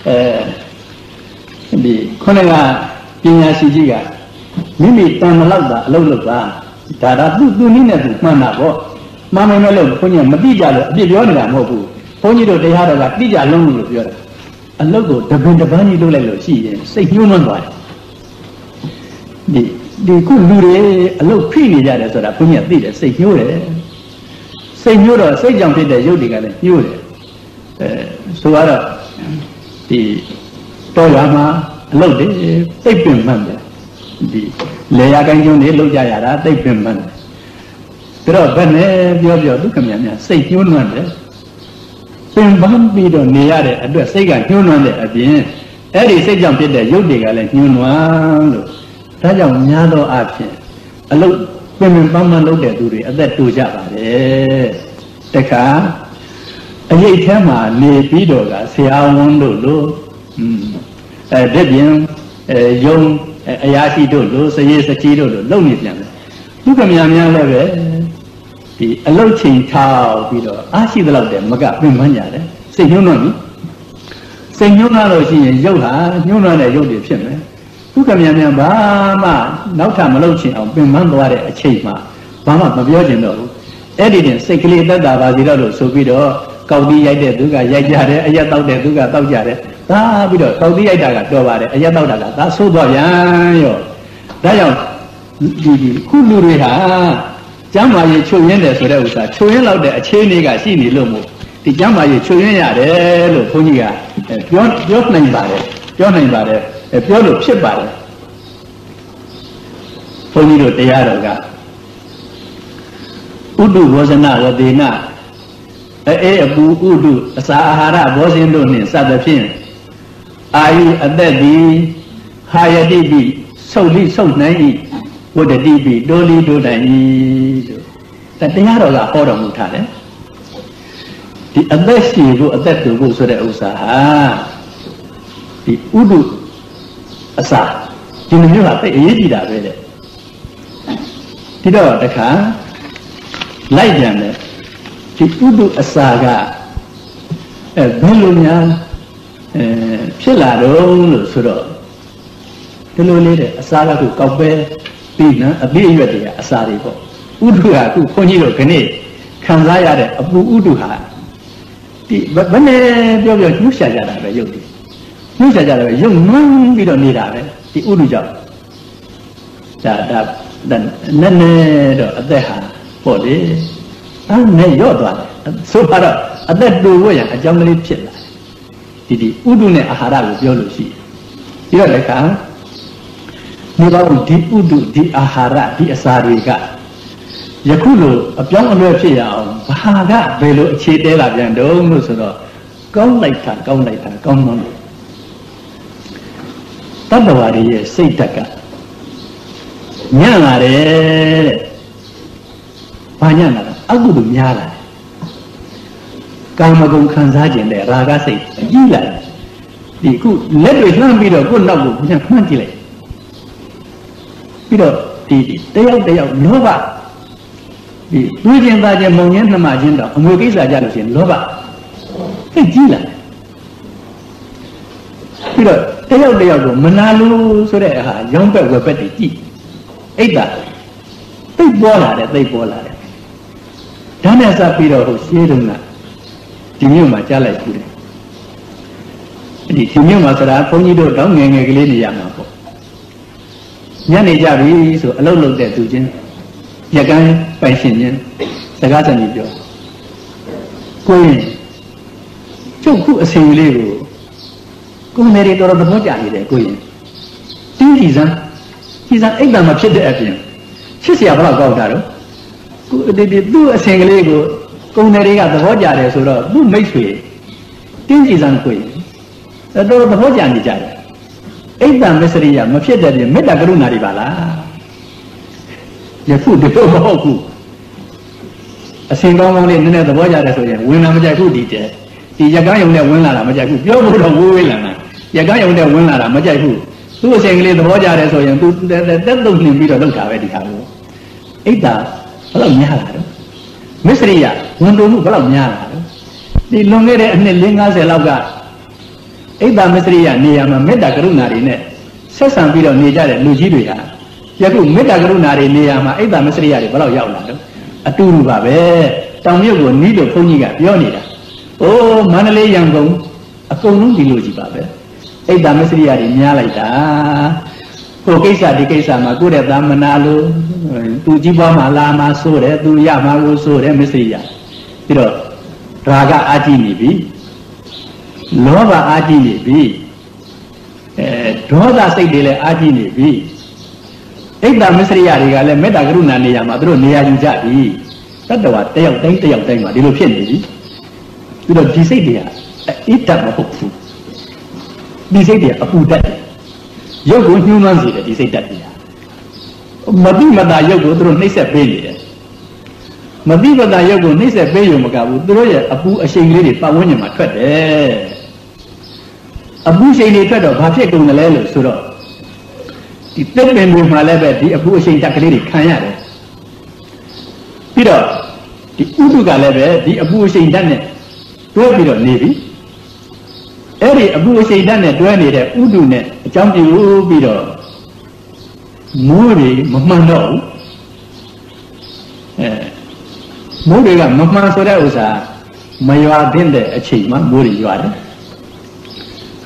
အဲဒီခုနကပညာရှိကြီးကမိမိတန်မလောက်တာအလုပ်လုပ်တာဒါဒါသူ့သူနည်းနဲ့သူမှန်တာပေါ့မှန်မယ်လို့ဘုန်းကြီးမတိကြလို့အပြစ်ပြောနေတာမဟုတ်ဘူးဘုန်းကြီးတို့တရားတော်ကတိကြလုံးလို့ပြောတာအလုပ်ကိုတပင်တပန်းကြီးလုပ်လိုက်လို့ရှိရင်စိတ်ညှိုးနှွမ်းသွားတယ်ဒီဒီခုလူတွေအလုပ်ဖိနေကြတယ်ဆိုတာဘုန်းကြီးကသိတယ်စိတ်ညှိုးတယ်စိတ်ညှိုးတော့စိတ်ကြောင့်ဖြစ်တဲ့ရုပ်တွေကလည်းညှိုးတယ်အဲဆိုတော့ဒီတော်ရမှာအလုပ်တွေသိပ်ပင်မှန်တယ်ဒီလေယာကိုင်းကျုံတွေလုပ်ကြရတာသိပ်ပင်မှန်တယ်ဒါတော့ဘယ်နဲ့ပြောပြောဒုက္ခများများစိတ်ညှိုးနှွမ်းတယ်ပင်ပန်းပြီးတော့နေရတဲ့အတွက်စိတ်ကညှိုးနှွမ်းတဲ့အပြင်အဲ့ဒီစိတ်ကြောင့်ဖြစ်တဲ့ရုပ်တွေကလည်းညှိုးနှွမ်းလို့ဒါကြောင့်များသောအားဖြင့်အလုတ်ပင်ပင်ပန်းပန်းလုပ်တဲ့သူတွေအသက်တူကြပါတယ်တခါအရေးထဲမှာနေပြီးတော့ကဆရာဝန်တို့လို့အဲတပြင်းအဲယုံအရာရှိတို့လို့စရေးစကြီးတို့လို့လုပ်နေပြန်တယ်သူကများများလည်းပဲဒီအလုတ်ချိန်ထောက်ပြီးတော့အားရှိသလောက်တည်းမကပင်ပန်းကြတယ်စိတ်ညှိုးနှွမ်းပြီစိတ်ညှိုးနှွမ်းလို့ရှိရင်ရုပ်ဟာညှိုးနှွမ်းတဲ့ရုပ်တွေဖြစ်မယ်သူကများများဘာမှနောက်ထပ်မလုပ်ချင်အောင်ပင်ပန်းသွားတဲ့အချိန်မှာဘာမှမပြောချင်တော့ဘူးအဲ့ဒီတင်စိတ်ကလေးတက်တာပါစီတော့လို့ဆိုပြီးတော့ကောက်ပြီးရိုက်တဲ့သူကရိုက်ကြတယ်အရက်တောက်တဲ့သူကတောက်ကြတယ်ဒါပြီးတော့တောက်တိရိုက်တာကတော်ပါတယ်အရက်တောက်တာကဒါဆိုးသွားပြန်ရောဒါကြောင့်ဒီဒီခုလူတွေဟာကျမ်းမာရေးချုပ်ရင်းတယ်ဆိုတဲ့ဥစ္စာချုပ်ရင်းလောက်တဲ့အခြေအနေကရှိနေလို့မို့ဒီကျမ်းမာရေးချုပ်ရင်းရတယ်လို့ဘုန်းကြီးကပြောပြောနိုင်ပါတယ်ပြောနိုင်ပါတယ်ပြောလို့ဖြစ်ပါတယ်ဘုန်းကြီးတို့တရားတော်ကဥဒ္ဓဘောဇနာဝတိနာအေအပူဥဒ္ဓအစာအာဟာရဘောဇင်းတို့နှင့်စသဖြင့်အာယုအသက်သည်ဟာယတိပိဆုတ်လိဆုတ်နိုင်၏ဝတ္တတိပိတိုးလိတိုးနိုင်၏လို့တရားတော်ကဟောတော်မူထားတယ်ဒီအသက်ရှိဖို့အသက်တူဖို့ဆိုတဲ့ဥစ္စာဟာဒီဥဒ္ဓအစာဒီလိုမျိုးကသိအရေးကြီးတာပဲတဲ့ဒီတော့တခါလိုက်ပြန်တယ်ဒီဥဒ္ဓအစာကအဲဘယ်လိုများအဲဖြစ်လာတော့လို့ဆိုတော့ဒီလိုလေးတဲ့အစာကခုကောက်ပဲပြီးနော်အပြည့်အရွက်တွေကအစာတွေပေါ့ဥဒ္ဓကခုခွန်ကြီးတို့ခဏခံစားရတဲ့အပူဥဒ္ဓဟာဒီဘယ်နဲ့ပြောပြောညှို့ရှာကြတာပဲရုပ်တွေညှို့ရှာကြတာပဲရုပ်နွမ်းပြီးတော့နေတာပဲဒီဥဒ္ဓကြောင့်ဒါဒါနည်းနည်းတော့အသက်ဟာပေါ့လေအဲ့နဲ့ရော့သွားတယ်ဆိုတော့အသက်တူဖို့ရအကြောင်းကလေးဖြစ်လာတယ်ဒီဒီဥဒုနဲ့အာဟာရကိုပြောလို့ရှိပြီးတော့လည်းခါဒီဘောဒီဥဒုဒီအာဟာရဒီအစာတွေကယခုလိုအပြောင်းအလဲဖြစ်ရအောင်ဘာကဘယ်လိုအခြေတဲလာပြန်တုံးလို့ဆိုတော့ကောင်းလိုက်တာကောင်းလိုက်တာကောင်းမှန်းလို့တတ္တဝါတွေရဲ့စိတ်ဓာတ်ကညံ့လာတယ်တဲ့ဘာညံ့လာလဲအကုသိုလ်များလာတယ်ကာမဂုဏ်ခံစားခြင်းတဲ့ရာဂစိတ်အကြီးလာတယ်ဒီခုလက်တွေလှမ်းပြီးတော့ကိုယ်နောက်ကိုဘုရားမှန်းကြည့်လိုက်ပြီးတော့ဒီတယောက်တယောက်လောဘဒီတွေးခြင်းသားခြင်းမုံခြင်းနှမခြင်းတော့အငွေကိစ္စကြလို့ရှိရင်လောဘသိကြီးလာတယ်ပြီးတော့တယောက်တယောက်ကိုမနာလို့ဆိုတဲ့ဟာရောင်းပက်ဝယ်ပက်တွေကြည့်အိတ်တာသိပေါ်လာတယ်သိပေါ်လာတယ်ဒါနဲ့စပြီးတော့ဟိုရှင်းတုန်းကဒီမြို့မှာကြားလိုက်ဘူးတယ်ဒီဒီမြို့မှာဆိုတာဘုန်းကြီးတို့တော့ငယ်ငယ်ကလေးနေရမှာပေါ့ညနေကြပြီဆိုအလုပ်လုပ်တဲ့သူချင်းရကန်းပိုင်ရှင်ချင်းစကားစံကြီးပြောကိုရင်ကျုပ်ခုအစင်ကလေးကိုကိုယ်နေရတော်တော်သဘောကျနေတယ်ကိုရင်တင်းကြည်စမ်းကြည်စမ်းအိတ်တံမဖြစ်တဲ့အပြင်ချစ်စရာဘလောက်ကောက်တာတော့ကိုဒီဒီသူ့အစင်ကလေးကိုကိုယ်နေတွေကသဘောကျတယ်ဆိုတော့သူ့မိတ်ဆွေတင်းကြည်စမ်းကိုရင်တော်တော်သဘောကျနေကြတယ်အိတ်တံမစ္စရိယမဖြစ်တဲ့ပြင်မေတ္တာကရုဏာတွေပါလားယခုဒီလိုမဟုတ်ဘူးအစင်ကောင်းကောင်းလေးနည်းနည်းသဘောကျတယ်ဆိုရင်ဝင်လာမကြိုက်ဘူးဒီတဲ့ဒီရကန်းယုံနဲ့ဝင်လာတာမကြိုက်ဘူးပြောဖို့တော့ဝေးဝေးလာတာရကန်းယုံနဲ့ဝင်လာတာမကြိုက်ဘူးသူ့အစင်ကလေးသဘောကျတယ်ဆိုရင်သူတက်တုံနှင်ပြီးတော့လောက်တာပဲဒီခါလို့အိတ်တာဘယ်လောက်များလာတော့မစ္စရိယဝန်တုံမှုဘယ်လောက်များလာတော့ဒီလွန်ခဲ့တဲ့အနှစ်၄၅၀လောက်ကအိတ်တာမစ္စရိယနေရာမှာမေတ္တာကရုဏာတွေနဲ့ဆက်ဆံပြီးတော့နေကြတဲ့လူကြီးတွေဟာယခုမေတ္တာကရုဏာတွေနေရာမှာအိတ်တာမစ္စရိယတွေဘယ်လောက်ရောက်လာတော့အတူတူပါပဲတောင်မြုပ်ကိုနီးလို့ဘုန်းကြီးကပြောနေတာအိုးမန္တလေးရန်ကုန်အကုန်လုံးဒီလိုကြီးပါပဲအိတ်တာမစ္စရိယတွေများလိုက်တာဟိုကိစ္စဒီကိစ္စမှာကိုယ့်ရဲ့သားမနာလို့သူကြီးပွားမှလာမှဆိုတယ်သူရမှကိုဆိုတယ်မစ္စရိယပြီးတော့ရာဂအာကြည့်နေပြီလောဘအာကြည့်နေပြီအဲဒေါသစိတ်တွေလည်းအာကြည့်နေပြီအိတ်တာမစ္စရိယတွေကလည်းမေတ္တာကရုဏာနေရာမှာသူတို့နေရာယူကြပြီတတ္တဝါတယောက်တိုင်းတယောက်တိုင်းမှာဒီလိုဖြစ်နေပြီပြီးတော့ဒီစိတ်တွေကအိတ်တမဟုတ်ဘူးဒီစိတ်တွေအပူတက်တယ်ရုပ်ကိုညှိုးနှွမ်းစေတယ်ဒီစိတ်တက်တွေကမတိမတာရုပ်ကိုသူတို့နှိမ့်ဆက်ပေးနေတယ်မတိမတာရုပ်ကိုနှိမ့်ဆက်ပေးရုံမကဘူးသူတို့ရဲ့အပူအရှိန်လေးတွေပတ်ဝန်းကျင်မှာထွက်တယ်အပူရှိန်တွေထွက်တော့ဘာဖြစ်ကုန်တယ်လဲလို့ဆိုတော့ဒီတက်ပင်တွေမှာလည်းပဲဒီအပူအရှိန်တက်ကလေးတွေခံရတယ်ပြီးတော့ဒီဥဒုကလည်းပဲဒီအပူအရှိန်တက်နဲ့တွဲပြီးတော့နေပြီအဲ့ဒီအပူအရှိန်တက်နဲ့တွဲနေတဲ့ဥဒုနဲ့အကြောင်းပြုပြီးတော့မိုးတွေမမှန်တော့ဘူးအဲမိုးတွေကမမှန်ဆိုတဲ့ဥစ္စာမရွာတဲ့အချိန်မှာမိုးတွေရွာတယ်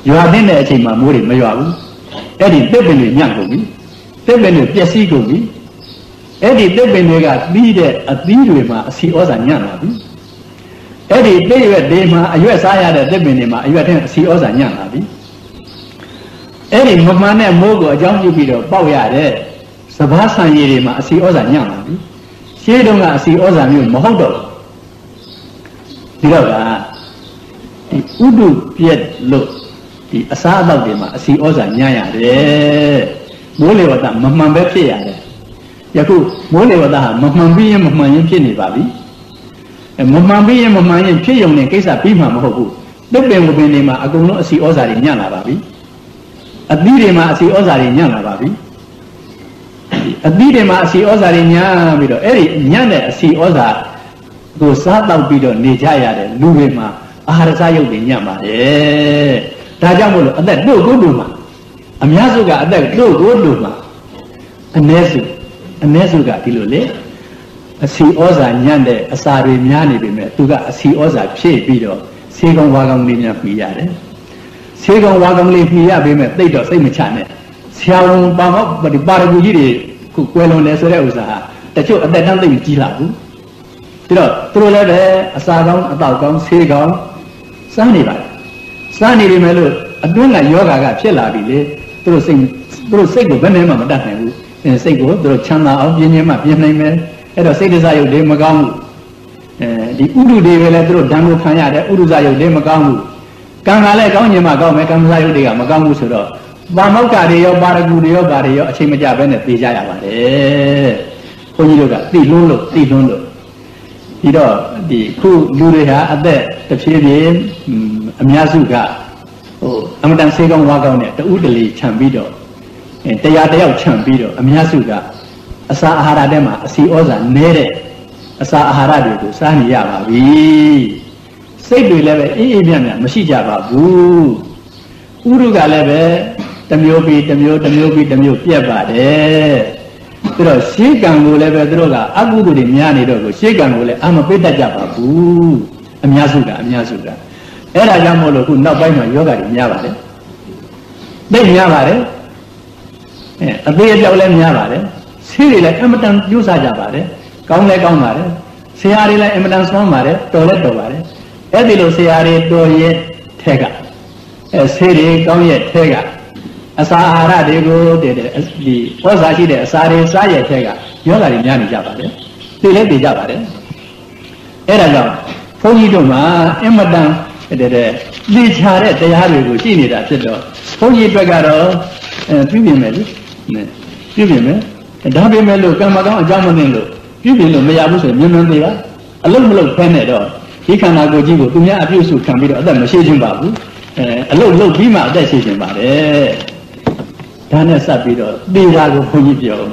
ရွာတဲ့အချိန်မှာမိုးတွေမရွာဘူးအဲ့ဒီတစ်ပင်တွေညံ့ကုန်ပြီတစ်ပင်တွေပျက်စီးကုန်ပြီအဲ့ဒီတစ်ပင်တွေကပြီးတဲ့အသီးတွေမှာအစီဩဇာညံ့လာပြီအဲ့ဒီတစ်ရွက်တွေမှာအရွက်စားရတဲ့တစ်ပင်တွေမှာအရွက်တဲ့အစီဩဇာညံ့လာပြီအဲ့ဒီမမှန်တဲ့မိုးကိုအကြောင်းပြုပြီးတော့ပေါက်ရတဲ့စဘာဆံရည်တွေမှာအစီဩဇာညံ့လာပြီရှေးတုန်းကအစီဩဇာမျိုးမဟုတ်တော့ဒီတော့ကဒီဥဒုပြက်လို့ဒီအစားအသောက်တွေမှာအစီဩဇာညံ့ရတယ်မိုးလေဝသမမှန်ပဲဖြစ်ရတယ်ယခုမိုးလေဝသဟာမမှန်ပြီးရင်မမှန်ရင်ဖြစ်နေပါပြီမမှန်ပြီးရင်မမှန်ရင်ဖြစ်ရုံနဲ့ကိစ္စပြီးမှာမဟုတ်ဘူးတစ်ပင်ဝပင်တွေမှာအကုန်လုံးအစီဩဇာတွေညံ့လာပါပြီအသီးတွေမှာအစီဩဇာတွေညံ့လာပါပြီအသီးတွေမှာအစီဩဇာတွေညံ့ပြီးတော့အဲ့ဒီညံ့တဲ့အစီဩဇာကိုစားတောက်ပြီးတော့နေကြရတဲ့လူတွေမှာအာဟာရစားရုပ်တွေညံ့ပါတယ်ဒါကြောင့်မို့လို့အသက်တို့ကိုတို့မှာအများစုကအသက်တို့ကိုတို့မှာအ ਨੇ စုအ ਨੇ စုကဒီလိုလေအစီဩဇာညံ့တဲ့အစာတွေများနေပြီမဲ့သူကအစီဩဇာဖြည့်ပြီးတော့ဆေးကောင်းဝါကောင်းလေးများပြီးရတယ်ဆေးကောင်းဝါကောင်းလေးပြီးရပြီမဲ့သိတော့စိတ်မချနဲ့ဆရာဝန်ပါမောဒီပါရဂူကြီးတွေကိုကွယ်လွန်တယ်ဆိုတဲ့ဥစ္စာဟာတချို့အသက်တန်းသိမကြီးလာဘူးဒါတော့သူတို့လည်းပဲအစာကောင်းအသောက်ကောင်းဆေးကောင်းစားနေပါတယ်စားနေပြီမဲ့လို့အတွင်းကယောဂါကဖြစ်လာပြီလေသူတို့စိတ်သူတို့စိတ်ကိုဘယ်နဲ့မှမတတ်နိုင်ဘူးစိတ်ကိုသူတို့ချမ်းသာအောင်ပြင်းပြင်းမှပြင်းနိုင်မယ်အဲ့တော့စိတ်ဒဇယုတ်တွေမကောင်းဘူးအဲဒီဥဒုတွေပဲလဲသူတို့ဓာတ်ကိုခံရတယ်ဥဒုဇယုတ်တွေမကောင်းဘူးကံကလည်းကောင်းခြင်းမှကောင်းမယ်ကံဇယုတ်တွေကမကောင်းဘူးဆိုတော့ပါမောက္ခတွေရောပါရဂူတွေရောပါတွေရောအချိန်မကြဘဲနဲ့သိကြရပါတယ်ဘုန်းကြီးတို့ကသိလွန်းလို့သိလွန်းလို့ဒီတော့ဒီခုလူတွေဟာအသက်တစ်ဖြည်းဖြည်းအများစုကဟိုအမတန်ဆေးကောင်းဝါကောင်းနဲ့တူးတလီခြံပြီးတော့တရားတယောက်ခြံပြီးတော့အများစုကအစာအာဟာရထဲမှာအစီဩဇာနည်းတဲ့အစာအာဟာရတွေကိုစားနေရပါပြီစိတ်တွေလည်းပဲအေးအေးမြတ်မြတ်မရှိကြပါဘူးဥရုကလည်းပဲတစ်မျိုးပြီးတစ်မျိုးတစ်မျိုးပြီးတစ်မျိုးပြက်ပါတယ်သူတို့ရှေးကံကိုလည်းပဲသူတို့ကအကုသိုလ်တွေများနေတော့ကိုရှေးကံကိုလည်းအာမပိတ်တတ်ကြပါဘူးအများစုကအများစုကအဲ့ဒါကြောင့်မို့လို့ခုနောက်ပိုင်းမှာယောဂတွေများပါတယ်သိများပါတယ်အဲအသေးအပြောက်လည်းများပါတယ်ဆေးတွေလည်းအမတန်ကျိုးစားကြပါတယ်ကောင်းလည်းကောင်းပါတယ်ဆရာတွေလည်းအမတန်စွမ်းပါတယ်တော်လည်းတော်ပါတယ်အဲ့ဒီလိုဆရာတွေတော်ရဲ့ထဲကအဲဆေးတွေကောင်းရဲ့ထဲကအစာအာဟာရတွေကိုတည်တဲ့ဒီဩဇာရှိတဲ့အစာတွေစားရဲ့ထဲကယောဂတွေများနေကြပါတယ်သိလည်းသိကြပါတယ်အဲ့ဒါကြောင့်ဘုန်းကြီးတို့မှာအမတန်တဲ့တဲ့သိချာတဲ့တရားတွေကိုရှိနေတာဖြစ်တော့ဘုန်းကြီးအတွက်ကတော့အဲပြုပြင်မယ်လေပြုပြင်မယ်ဒါပေမဲ့လို့ကံမကောင်းအကြောင်းမသိလို့ပြုပြင်လို့မရဘူးဆိုရင်မြန်မြန်သေးပါအလုံးမလုံးဖဲနေတော့ဒီခန္ဓာကိုယ်ကြီးကိုသူများအပြုစုခံပြီးတော့အသက်မရှိခြင်းပါဘူးအဲအလုံးလုံးပြီးမှအသက်ရှိခြင်းပါတယ်ဒါနဲ့စပ်ပြီးတော့သေတာကိုဘုန်းကြီးပြော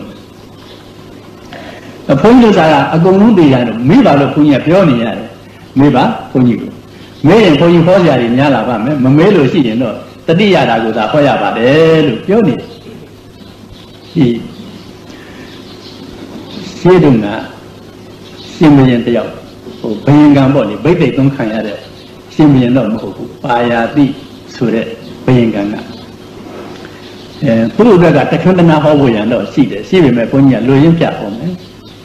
ဘုန်းကြီးတို့ကအကုန်လုံးသေရတယ်မေးပါလို့ဘုန်းကြီးကပြောနေရတယ်မေးပါဘုန်းကြီးကိုမေးရင်ဘုန်းကြီးဟောစရာတွေများလာပါမယ်မမေးလို့ရှိရင်တော့တတိယတာကိုသာဟောရပါတယ်လို့ပြောနေဒီရှင်းတုံကရှင်မင်းတယောက်ဟိုဘယင်ကံပေါ့လေဗိတ်သိက်သုံးခံရတဲ့ရှင်မင်းတော့မဟုတ်ဘူးပါယာတိဆိုတဲ့ဘယင်ကံကအဲသူတို့ကတခဏတနာဟောဖို့ရတော့ရှိတယ်ရှိပေမဲ့ဘုန်းကြီးကလူရင်းပြဟောမယ်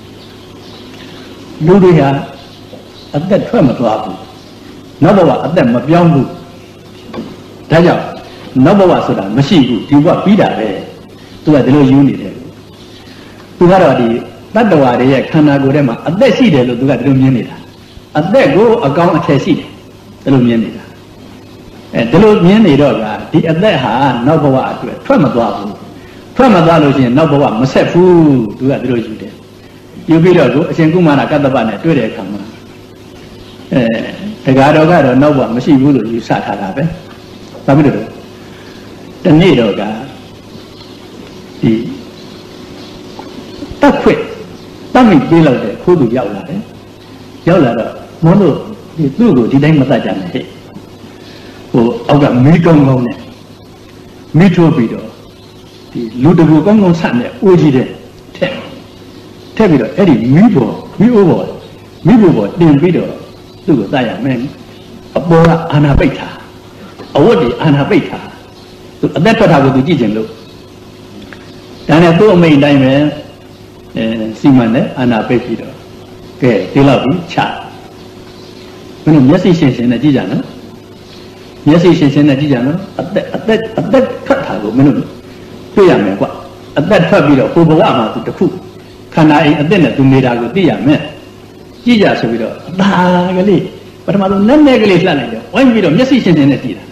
လူတွေဟာအသက်ထွက်မသွားဘူးနောက်ဘဝအသက်မပြောင်းဘူးဒါကြောင့်နောက်ဘဝဆိုတာမရှိဘူးဒီဘဝပြီးတာပဲသူကဒီလိုယူနေတယ်သူကတော့ဒီတတ္တဝါတွေရဲ့ခန္ဓာကိုယ်ထဲမှာအသက်ရှိတယ်လို့သူကဒီလိုမြင်နေတာအသက်ကိုအကောင်အထည်ရှိတယ်ဒီလိုမြင်နေတာအဲဒီလိုမြင်နေတော့ကဒီအသက်ဟာနောက်ဘဝအတွက်ထွက်မသွားဘူးထွက်မသွားလို့ရှိရင်နောက်ဘဝမဆက်ဘူးသူကဒီလိုယူတယ်ယူပြီးတော့ကိုအရှင်ကုမာရကတ္တပနဲ့တွေ့တဲ့အခါမှာအဲတရားတော်ကတော့နောက်ဘဝမရှိဘူးလို့ယူဆထားတာပဲဘာဖြစ်လို့တနေ့တော့ကဒီတက်ခွင့်တတ်မိပြေးလောက်တဲ့ခိုးသူရောက်လာတယ်ရောက်လာတော့မင်းတို့ဒီသူ့ကိုဒီတိုင်းမတတ်ကြနဲ့ဟဲ့ဟိုအောက်ကမီးကောင်းကောင်းနဲ့မီးထိုးပြီးတော့ဒီလူတကူကောင်းကောင်းဆန့်တဲ့အိုးကြီးတဲ့ထက်ထက်ပြီးတော့အဲ့ဒီမီးပေါ်မီးအိုးပေါ်မီးပေါ်ပေါ်တင်ပြီးတော့သူ့ကိုတတ်ရမယ်အပေါ်ကအာနာပိတ်ထားအဝတ်ဒီအာနာပိတ်ထားသူအသက်ထွက်တာကိုသူကြည့်ချင်လို့ဒါနဲ့သူ့အမိန်တိုင်းပဲအဲစီမံနဲ့အာနာပိတ်ပြီးတော့ကဲဒီလောက်ပြီးချမင်းတို့မျက်စိရှင်းရှင်းနဲ့ကြည့်ကြနော်မျက်စိရှင်းရှင်းနဲ့ကြည့်ကြနော်အသက်အသက်အသက်ထွက်တာကိုမင်းတို့တွေ့ရမယ်ကွအသက်ထွက်ပြီးတော့ကိုယ်ဘဝမှာသူတခုခန္ဓာအိမ်အသက်နဲ့သူနေတာကိုသိရမယ်ကြည့်ကြဆိုပြီးတော့အသာကလေးပထမဆုံးနဲ့နဲ့ကလေးလှမ်းလိုက်တယ်ဝိုင်းပြီးတော့မျက်စိရှင်းရှင်းနဲ့ကြည့်တာ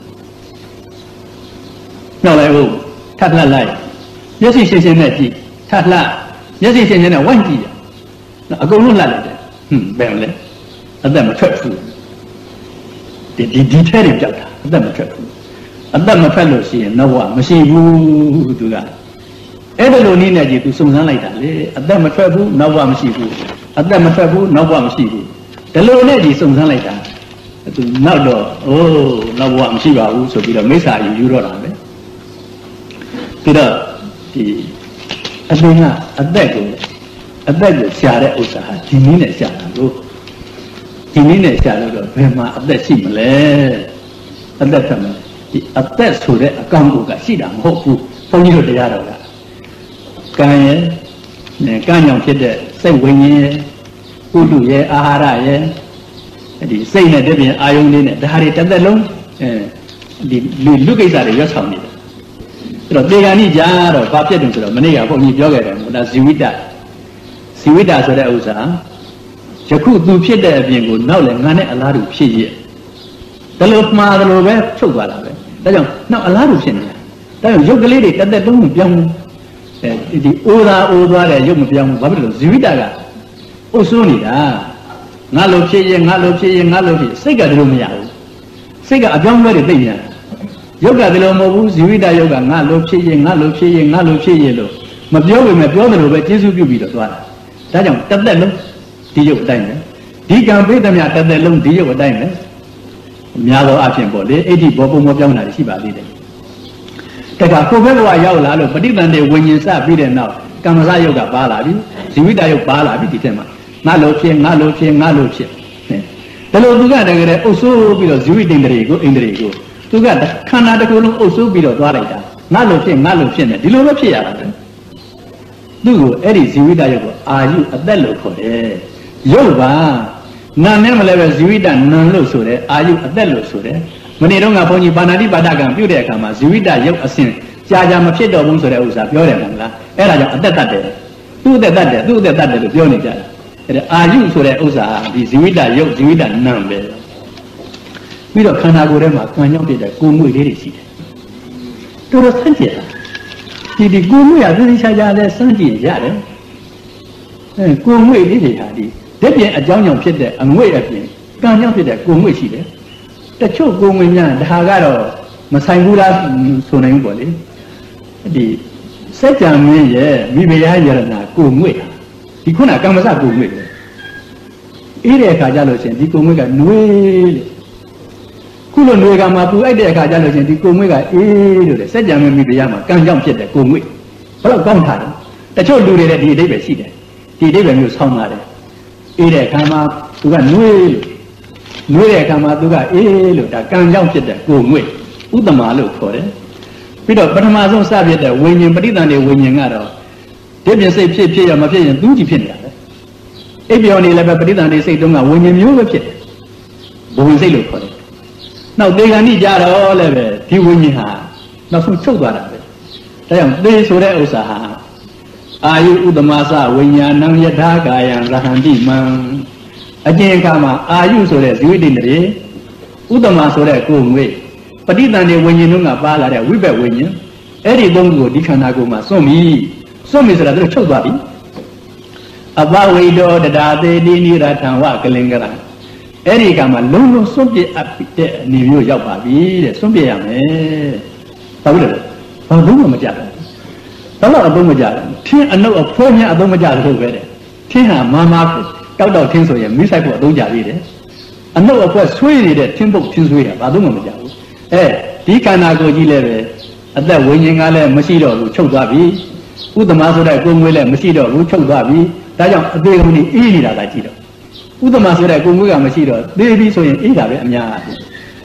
နောက်လိုက်ဦးထပ်လှမ်းလိုက်မျက်စိရှင်းရှင်းနဲ့ကြည့်ထပ်လှမ်းမျက်စိရှင်းရှင်းနဲ့ဝိုင်းကြည့်တယ်အကုန်လုံးလှမ်းလိုက်တယ်ဟွန်းဘယ်လဲအသက်မထွက်ဘူးဒီဒီဒီထဲတွေကြောက်တာအသက်မထွက်ဘူးအသက်မထွက်လို့ရှိရင်တော့မရှိဘူးသူကအဲ့ဒါလိုနည်းနဲ့ကြည့်သူစုံစမ်းလိုက်တာလေအသက်မထွက်ဘူးနောက်ဘဝမရှိဘူးအသက်မထွက်ဘူးနောက်ဘဝမရှိဘူးဒီလိုနဲ့ကြည့်စုံစမ်းလိုက်တာသူနောက်တော့အိုးနောက်ဘဝမရှိပါဘူးဆိုပြီးတော့မိစ္ဆာယူယူတော့တာပဲပြီးတော့ဒီအလင်းကအသက်ကိုအသက်ကိုရှာတဲ့ဥစ္စာဟာဒီနည်းနဲ့ရှာတာလို့ဒီနည်းနဲ့ရှာလို့တော့ဘယ်မှာအသက်ရှိမလဲအသက်ထွက်မယ်ဒီအသက်ဆိုတဲ့အကောင်ကိုကရှိတာမဟုတ်ဘူးဘုန်းကြီးတို့တရားတော်ကကံရဲ့ကံကြောင့်ဖြစ်တဲ့စိတ်ဝိညာဉ်ရဲ့ကုတုရဲ့အာဟာရရဲ့ဒီစိတ်နဲ့တပြင်းအာယုန်လေးနဲ့ဒါတွေတစ်သက်လုံးအဲဒီလူကိစ္စတွေရွတ်ဆောင်နေတယ်အဲ့တော့တေဂာနိကြာတော့ဘာဖြစ်တယ်ဆိုတော့မနေ့ကဘုန်းကြီးပြောခဲ့တယ်မို့လားဇီဝိတဇီဝိတဆိုတဲ့ဥစ္စာယခုသူဖြစ်တဲ့အပြင်ကိုနောက်လည်းငါနဲ့အလားတူဖြစ်ရဲ့ဒါလိုမှားတယ်လို့ပဲချုပ်သွားတာပဲဒါကြောင့်နောက်အလားတူဖြစ်နေတာဒါကြောင့်ရုပ်ကလေးတွေတစ်သက်လုံးမပြောင်းဘူးအဲဒီအိုးသာအိုးသွားတဲ့ရုပ်မပြောင်းဘူးဘာဖြစ်လို့ဇီဝိတကအုပ်စိုးနေတာငါလိုဖြစ်ရင်ငါလိုဖြစ်ရင်ငါလိုဖြစ်စိတ်ကတည်းကမရဘူးစိတ်ကအပြောင်းလဲတွေသိနေတာရုပ်ကတည်းကမဟုတ်ဘူးဇီဝိတရုပ်ကငါလိုဖြစ်ရင်ငါလိုဖြစ်ရင်ငါလိုဖြစ်ရင်လို့မပြောပေမဲ့ပြောတယ်လို့ပဲကျေစုပြုပြီးတော့သွားတာဒါကြောင့်တစ်သက်လုံးဒီရုပ်အတိုင်းပဲဒီကံပေးသမျှတစ်သက်လုံးဒီရုပ်အတိုင်းပဲများသောအားဖြင့်ပေါ့လေအဲ့ဒီဘောပုံမပြောင်းတာရှိပါသေးတယ်တခါကိုဘက်ဘဝရောက်လာလို့ပဋိသန္ဓေဝิญဉ်စပြီးတဲ့နောက်ကမ္မစရုပ်ကပါလာပြီဇီဝိတရုပ်ပါလာပြီဒီထက်မှာငါလိုဖြစ်ငါလိုဖြစ်ငါလိုဖြစ်ဒါလို့သူကတကယ်အုပ်စိုးပြီးတော့ဇီဝိတ္တရိကိုအိန္ဒြေကိုသူကခန္ဓာတစ်ခုလုံးအုပ်စိုးပြီးတော့သွားလိုက်တာငါလိုဖြစ်ငါလိုဖြစ်နေဒီလိုပဲဖြစ်ရတာပဲသူ့ကိုအဲ့ဒီဇီဝိတရုပ်ကိုအာယုအသက်လို့ခေါ်တယ်ရုပ်ပါနာနဲ့မလဲပဲဇီဝိတနံလို့ဆိုတယ်အာယုအသက်လို့ဆိုတယ်မနေ့တော့ကဘုန်းကြီးပါဏာတိပါဒကံပြုတဲ့အခါမှာဇီဝိတရုပ်အစဉ်ကြာကြာမဖြစ်တော့ဘူးဆိုတဲ့ဥစ္စာပြောတယ်မဟုတ်လားအဲ့ဒါကြောင့်အသက်တတ်တယ်သူ့အသက်တတ်တယ်သူ့အသက်တတ်တယ်လို့ပြောနေကြတယ်အဲ့ဒါအာယုဆိုတဲ့ဥစ္စာဒီဇီဝိတရုပ်ဇီဝိတနံပဲပြီးတော့ခန္ဓာကိုယ်ထဲမှာကံကြောင့်ဖြစ်တဲ့ကိုယ်ငွေလေးတွေရှိတယ်တော်တော်ဆန်းကျင်တာဒီဒီကိုယ်ငွေရသိသိချာချာလဲဆန်းကျင်ရတယ်အဲကိုယ်ငွေလေးတွေဟာဒီတပြင်းအကြောင်းကြောင့်ဖြစ်တဲ့အငွေအပြင်ကံကြောင့်ဖြစ်တဲ့ကိုယ်ငွေရှိတယ်တချို့ကိုယ်ငွေများဒါကတော့မဆိုင်ဘူးလားဆိုနိုင်ဘူးပေါ့လေဒီစัจ जा မင်းရဲ့မိဖုရားယရနာကိုယ်ငွေဒီခုနကမ္မစကိုယ်ငွေလေအေးတဲ့အခါကျလို့ရှိရင်ဒီကိုယ်ငွေကနွေးလေခုလိုနွေကမှာပူအိုက်တဲ့အခါကျလို့ရှိရင်ဒီကိုယ်ငွေကအေးလို့လေစัจ जा မင်းမိဖုရားမှာကံကြောင့်ဖြစ်တဲ့ကိုယ်ငွေဘယ်တော့ကောင်းတာလဲတချို့လူတွေလည်းဒီအဓိပ္ပာယ်ရှိတယ်ဒီအဓိပ္ပာယ်မျိုးဆောင်းလာတယ်အေးတဲ့အခါမှာသူကနွေးလို့နွေးတဲ့အခါမှာသူကအေးလို့ဒါကံကြောင့်ဖြစ်တဲ့ကိုယ်ငွေဥတ္တမလို့ခေါ်တယ်ပြီးတော့ပထမဆုံးစဖြစ်တဲ့ဝိညာဉ်ပဋိသန္ဓေဝိညာဉ်ကတော့ဒီပြင်စိတ်ဖြစ်ဖြစ်ရမဖြစ်ရင်သူကြည့်ဖြစ်နေတာပဲအိပ်ပျော်နေလည်းပဲပဋိသန္ဓေစိတ်တုံးကဝိညာဉ်မျိုးပဲဖြစ်တယ်ဘဝင်စိတ်လို့ခေါ်တယ်နောက်သေဂဏိကြတော့လည်းပဲဒီဝိညာဉ်ဟာနောက်ဆုံးချုပ်သွားတာပဲဒါကြောင့်သေဆိုတဲ့ဥစ္စာဟာအာယုဥတ္တမသဝိညာဏံယထာကာယံရဟန္တိမံအကျဉ်းအခါမှာအာယုဆိုတဲ့ဇီဝိတ္တတွေဥတ္တမဆိုတဲ့ကိုယ်ငွေပဋိသန္ဓေဝိညာဉ်တို့ကပါလာတဲ့ဝိဘက်ဝိညာဉ်အဲ့ဒီသုံးခုကိုဒီခန္ဓာကိုယ်မှာစွန့်ပြီစွန့်ပြီဆိုတာသူချုပ်သွားပြီအပဝိဒောတဒါသေတိနိရထံဝကလင်္ကရအဲ့ဒီကမှာလုံးလုံးစွန့်ပြစ်အပ်တဲ့အနေမျိုးရောက်ပါပြီတဲ့စွန့်ပြစ်ရမယ်ဘာလို့လဲဘာလို့မှမကြဘူးတော့တော့အသုံးမကြဘူးထင်းအနုပ်အဖိုးများအသုံးမကြဘူးပဲတဲ့ထင်းဟာမာမာကိုတောက်တောက်ထင်းဆိုရင်မိဆိုင်ဖို့အသုံးကြသေးတယ်အနုပ်အဖွဲဆွေးနေတဲ့ထင်းပုတ်ထင်းဆွေးတာဘာလို့မှမကြဘူးအဲဒီခန္ဓာကိုယ်ကြီးလည်းပဲအသက်ဝိညာဉ်ကလည်းမရှိတော့ဘူးချုပ်သွားပြီဥတ္တမဆိုတဲ့ကိုယ်ငွေလည်းမရှိတော့ဘူးချုပ်သွားပြီဒါကြောင့်အသေးကလေးအေးနေတာကကြည့်တော့ဥတ္တမဆိုတဲ့ကိုယ်ငွေကမရှိတော့သေပြီဆိုရင်အေးတာပဲအများကြီး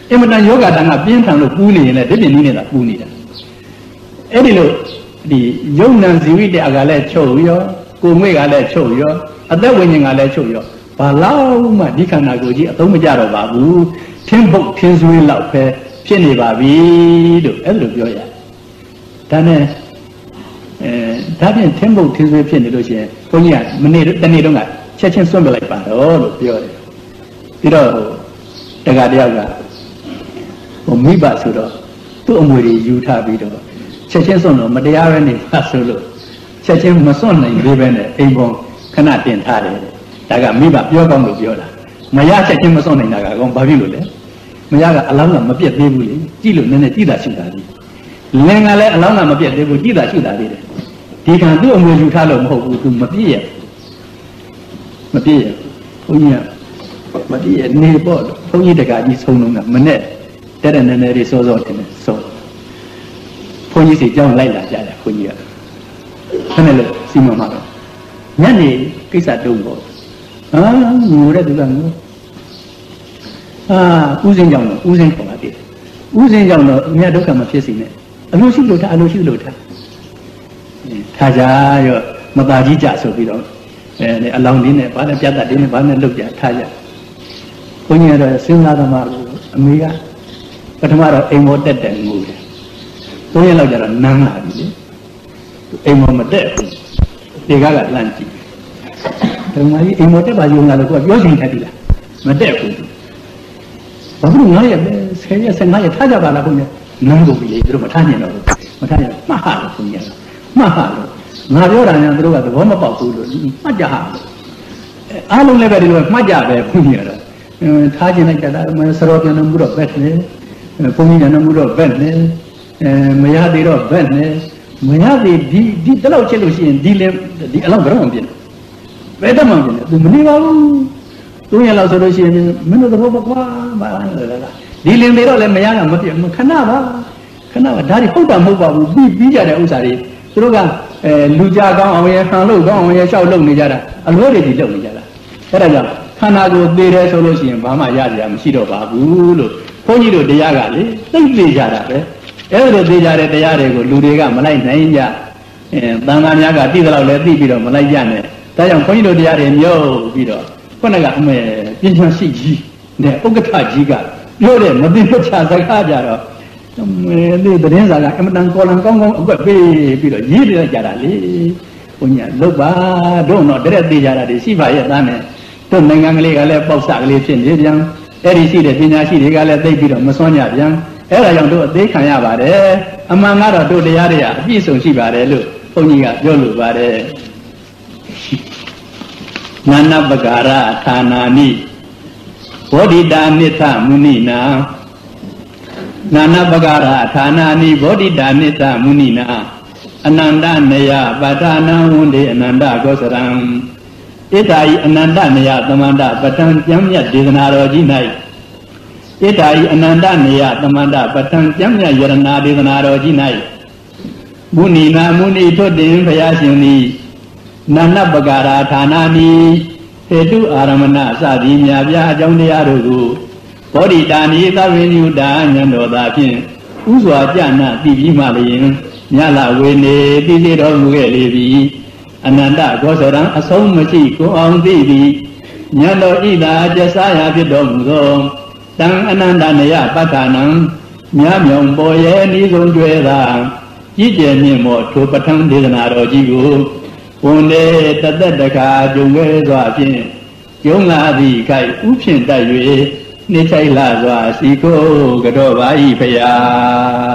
အင်မတန်ယောဂတန်ကပြင်းထန်လို့ပူးနေရင်လည်းဒီပြင်နည်းနဲ့သာပူးနေတာအဲ့ဒီလိုဒီယုံနံဇီဝိတရားကလည်းချုပ်ရောကိုငွေကလည်းချုပ်ရောအသက်ဝိညာဉ်ကလည်းချုပ်ရောဘာလို့မှဒီခန္ဓာကိုယ်ကြီးအသုံးမကျတော့ပါဘူးထင်းပုတ်ထင်းဆွေးလောက်ပဲဖြစ်နေပါပြီလို့အဲ့လိုပြောရဒါနဲ့အဲဒါဖြင့်ထင်းပုတ်ထင်းဆွေးဖြစ်နေလို့ရှိရင်ဘုန်းကြီးကမနေ့တနေ့တုန်းကချက်ချင်းစွန့်ပြလိုက်ပါတော့လို့ပြောတယ်ပြီးတော့တက္ကတယောက်ကဟိုမိဘဆိုတော့သူ့အမွေတွေယူထားပြီးတော့ချက်ချင်းစွန့်တော့မတရားပဲနေပါဆိုလို့ချက်ချင်းမစွန့်နိုင်သေးပဲနဲ့အိမ်ပေါ်ခဏတင်ထားတယ်ဒါကမိဘပြောကောင်းလို့ပြောတာမရချက်ချင်းမစွန့်နိုင်တာကကောဘာဖြစ်လို့လဲမရကအလောင်းကမပြတ်သေးဘူးလေကြည့်လို့နည်းနည်းကြည့်တာရှိတာလေလင်ကလည်းအလောင်းကမပြတ်သေးဘူးကြည့်တာရှိတာလေဒီကံသူ့အမွေယူထားလို့မဟုတ်ဘူးသူမပြည့်ရမပြည့်ရဘုန်းကြီးကမပြည့်ရနေပေါ့ဘုန်းကြီးတက္ကကြီးဆုံးလုံးကမနဲ့တဲ့တဲ့နည်းနည်းလေးစောစောတင်နေဆုံးဘုန်းကြီးစီကြောင်းလိုက်လာကြတယ်ဘုန်းကြီးကခဏလို့စီမံမှာတော့ညနေကိစ္စတုံးပေါ့ဟာငိုတဲ့သူကငိုအာဥစဉ်ကြောင့်ဥစဉ်ခေါ်ပါသေးတယ်ဥစဉ်ကြောင့်တော့အမြတ်ဒုက္ခမဖြစ်စေနဲ့အလိုရှိလို့ထားအလိုရှိလို့ထားထားကြရောမသားကြီးကြဆိုပြီးတော့အဲအလောင်းလေးနဲ့ဘာနဲ့ပြတ်တတ်လေးနဲ့ဘာနဲ့လုတ်ကြထားကြဘုန်းကြီးကတော့စဉ်းစားသမားလို့အမေကပထမတော့အိမ်မောတက်တယ်ငိုတယ်သုံးရက်လောက်ကျတော့နမ်းလာပြီလေအိမ်မောမတက်ဘူးဒီကကလန့်ကြည့်ဓမ္မကြီးအိမ်မောတက်ပါရုံလာလို့ကိုကပြောချင်တယ်ဒီလားမတက်ဘူးဘာလို့ငါရက်ပဲဆယ်ရက်ဆယ်ငါရက်ထားကြပါလားဘုန်းကြီးနမ်းကုန်ပြီလေသူတို့မထားနိုင်တော့ဘူးမထားနိုင်မှတ်ဟာလို့ဘုန်းကြီးကမှတ်ဟာလို့ငါပြောတာညာသူတို့ကသဘောမပေါက်ဘူးလို့မှတ်ကြဟာလို့အားလုံးလည်းပဲဒီလိုမှတ်ကြပဲဘုန်းကြီးကတော့ထားခြင်းလိုက်ကြတာစရောပြန်မှုတော့ဘက်နေဘုန်းကြီးညာမှုတော့ဘက်နေအဲမရသေးတော့ဘက်နေမရသေးဒီဒီတလောက်ချက်လို့ရှိရင်ဒီလေဒီအလောက်ကတော့မပြည့်ဘယ်တော့မှမပြည့်သူမနေပါဘူးသုံးရက်လောက်ဆိုလို့ရှိရင်မင်းတို့သဘောပေါက်ကွာဘာလဲလားဒီလင်တွေတော့လည်းမရတာမပြည့်ခဏပါခဏပါဒါတွေဟုတ်တာမဟုတ်ပါဘူးပြီးပြီးကြတဲ့ဥစ္စာတွေသူတို့ကအဲလူကြကောင်းအောင်ရဟန်လို့ကောင်းအောင်ရလျှောက်လုပ်နေကြတာအလိုတွေဒီလုပ်နေကြတာအဲ့ဒါကြောင့်ခန္ဓာကိုယ်သေးတယ်ဆိုလို့ရှိရင်ဘာမှရကြမရှိတော့ပါဘူးလို့ဘုန်းကြီးတို့တရားကလေသိသေးကြတာပဲအဲ့လိုသိကြတဲ့တရားတွေကိုလူတွေကမလိုက်နိုင်ကြအဲတန်ခါများကသိသလောက်လည်းသိပြီးတော့မလိုက်ကြနဲ့ဒါကြောင့်ဘုန်းကြီးတို့တရားတွေမြုပ်ပြီးတော့ခုနကအမေပညာရှိကြီးနဲ့ဥက္ကဋ္ဌကြီးကပြောတဲ့မသိမချစကားကြတော့ဒီသတင်းစာကအမတန်ကောလံကောင်းကောင်းအကွက်ပေးပြီးတော့ရေးပြလိုက်ကြတာလေဘုန်းကြီးကလုတ်ပါတို့တော့တရက်သိကြတာတွေရှိပါရဲ့သားနဲ့တို့နိုင်ငံကလေးကလည်းပေါက်စကလေးဖြစ်နေပြန်အဲ့ဒီရှိတဲ့ပညာရှိတွေကလည်းသိပြီးတော့မစွန့်ကြပြန်အဲ့ဒါကြောင့်တို့အသေးခံရပါတယ်အမှန်ကတော့တို့တရားတွေကအပြည့်စုံရှိပါတယ်လို့ဘုန်းကြီးကပြောလိုပါတယ်နာနပကာရဌာနာနိဘောဓိတာနိသမုနိနာနာနပကာရဌာနာနိဘောဓိတာနိသမုနိနာအနန္တနယပါဌာနံဝန္တေအနန္တကောစရံဣဒာယအနန္တနယသမန္တပဋ္ဌံကျမ်းမြတ်ဒေသနာတော်ကြီး၌ဣဒာယအနန္တနယသမန္တပဋ္ဌံကျမ်းမြတ်ယရနာဒေသနာတော်ကြီး၌မုနိနာမုနိထွတ်တင်ဘုရားရှင်သည်နာနပကာရဌာနာနိဟေတုအာရမဏစသည်မြာပြအကြောင်းတရားတို့ကိုဘောဓိတာနိသဗ္ဗညုတာဉာဏ်တော်သာဖြင့်ဥစွာကြနာသိပြီးမှလျင်မြတ်လာဝေနေသိစေတော်မူခဲ့လေပြီအနန္တဂောဇရံအဆုံးမရှိကိုအောင်သိသည်ဉာဏ်တော်ဤသာကျဆာရာဖြစ်တော်မူသောတံအနန္တနယပဋ္ဌာနံမြတ်မြောင်ပေါ်ရဲ့ဤဆုံးကျွဲသာကြည်ကျယ်မြင့်မောထိုပဋ္ဌာန်းဒေသနာတော်ကြီးကိုဝန်နေတသက်တကာကြုံခဲ့စွာဖြင့်ကျုံလာသည့်ခိုက်ဥဖြင့်တတ်၍နှိမ့်ချိုက်လာစွာစီကိုကတော့ပါ၏ဖရာ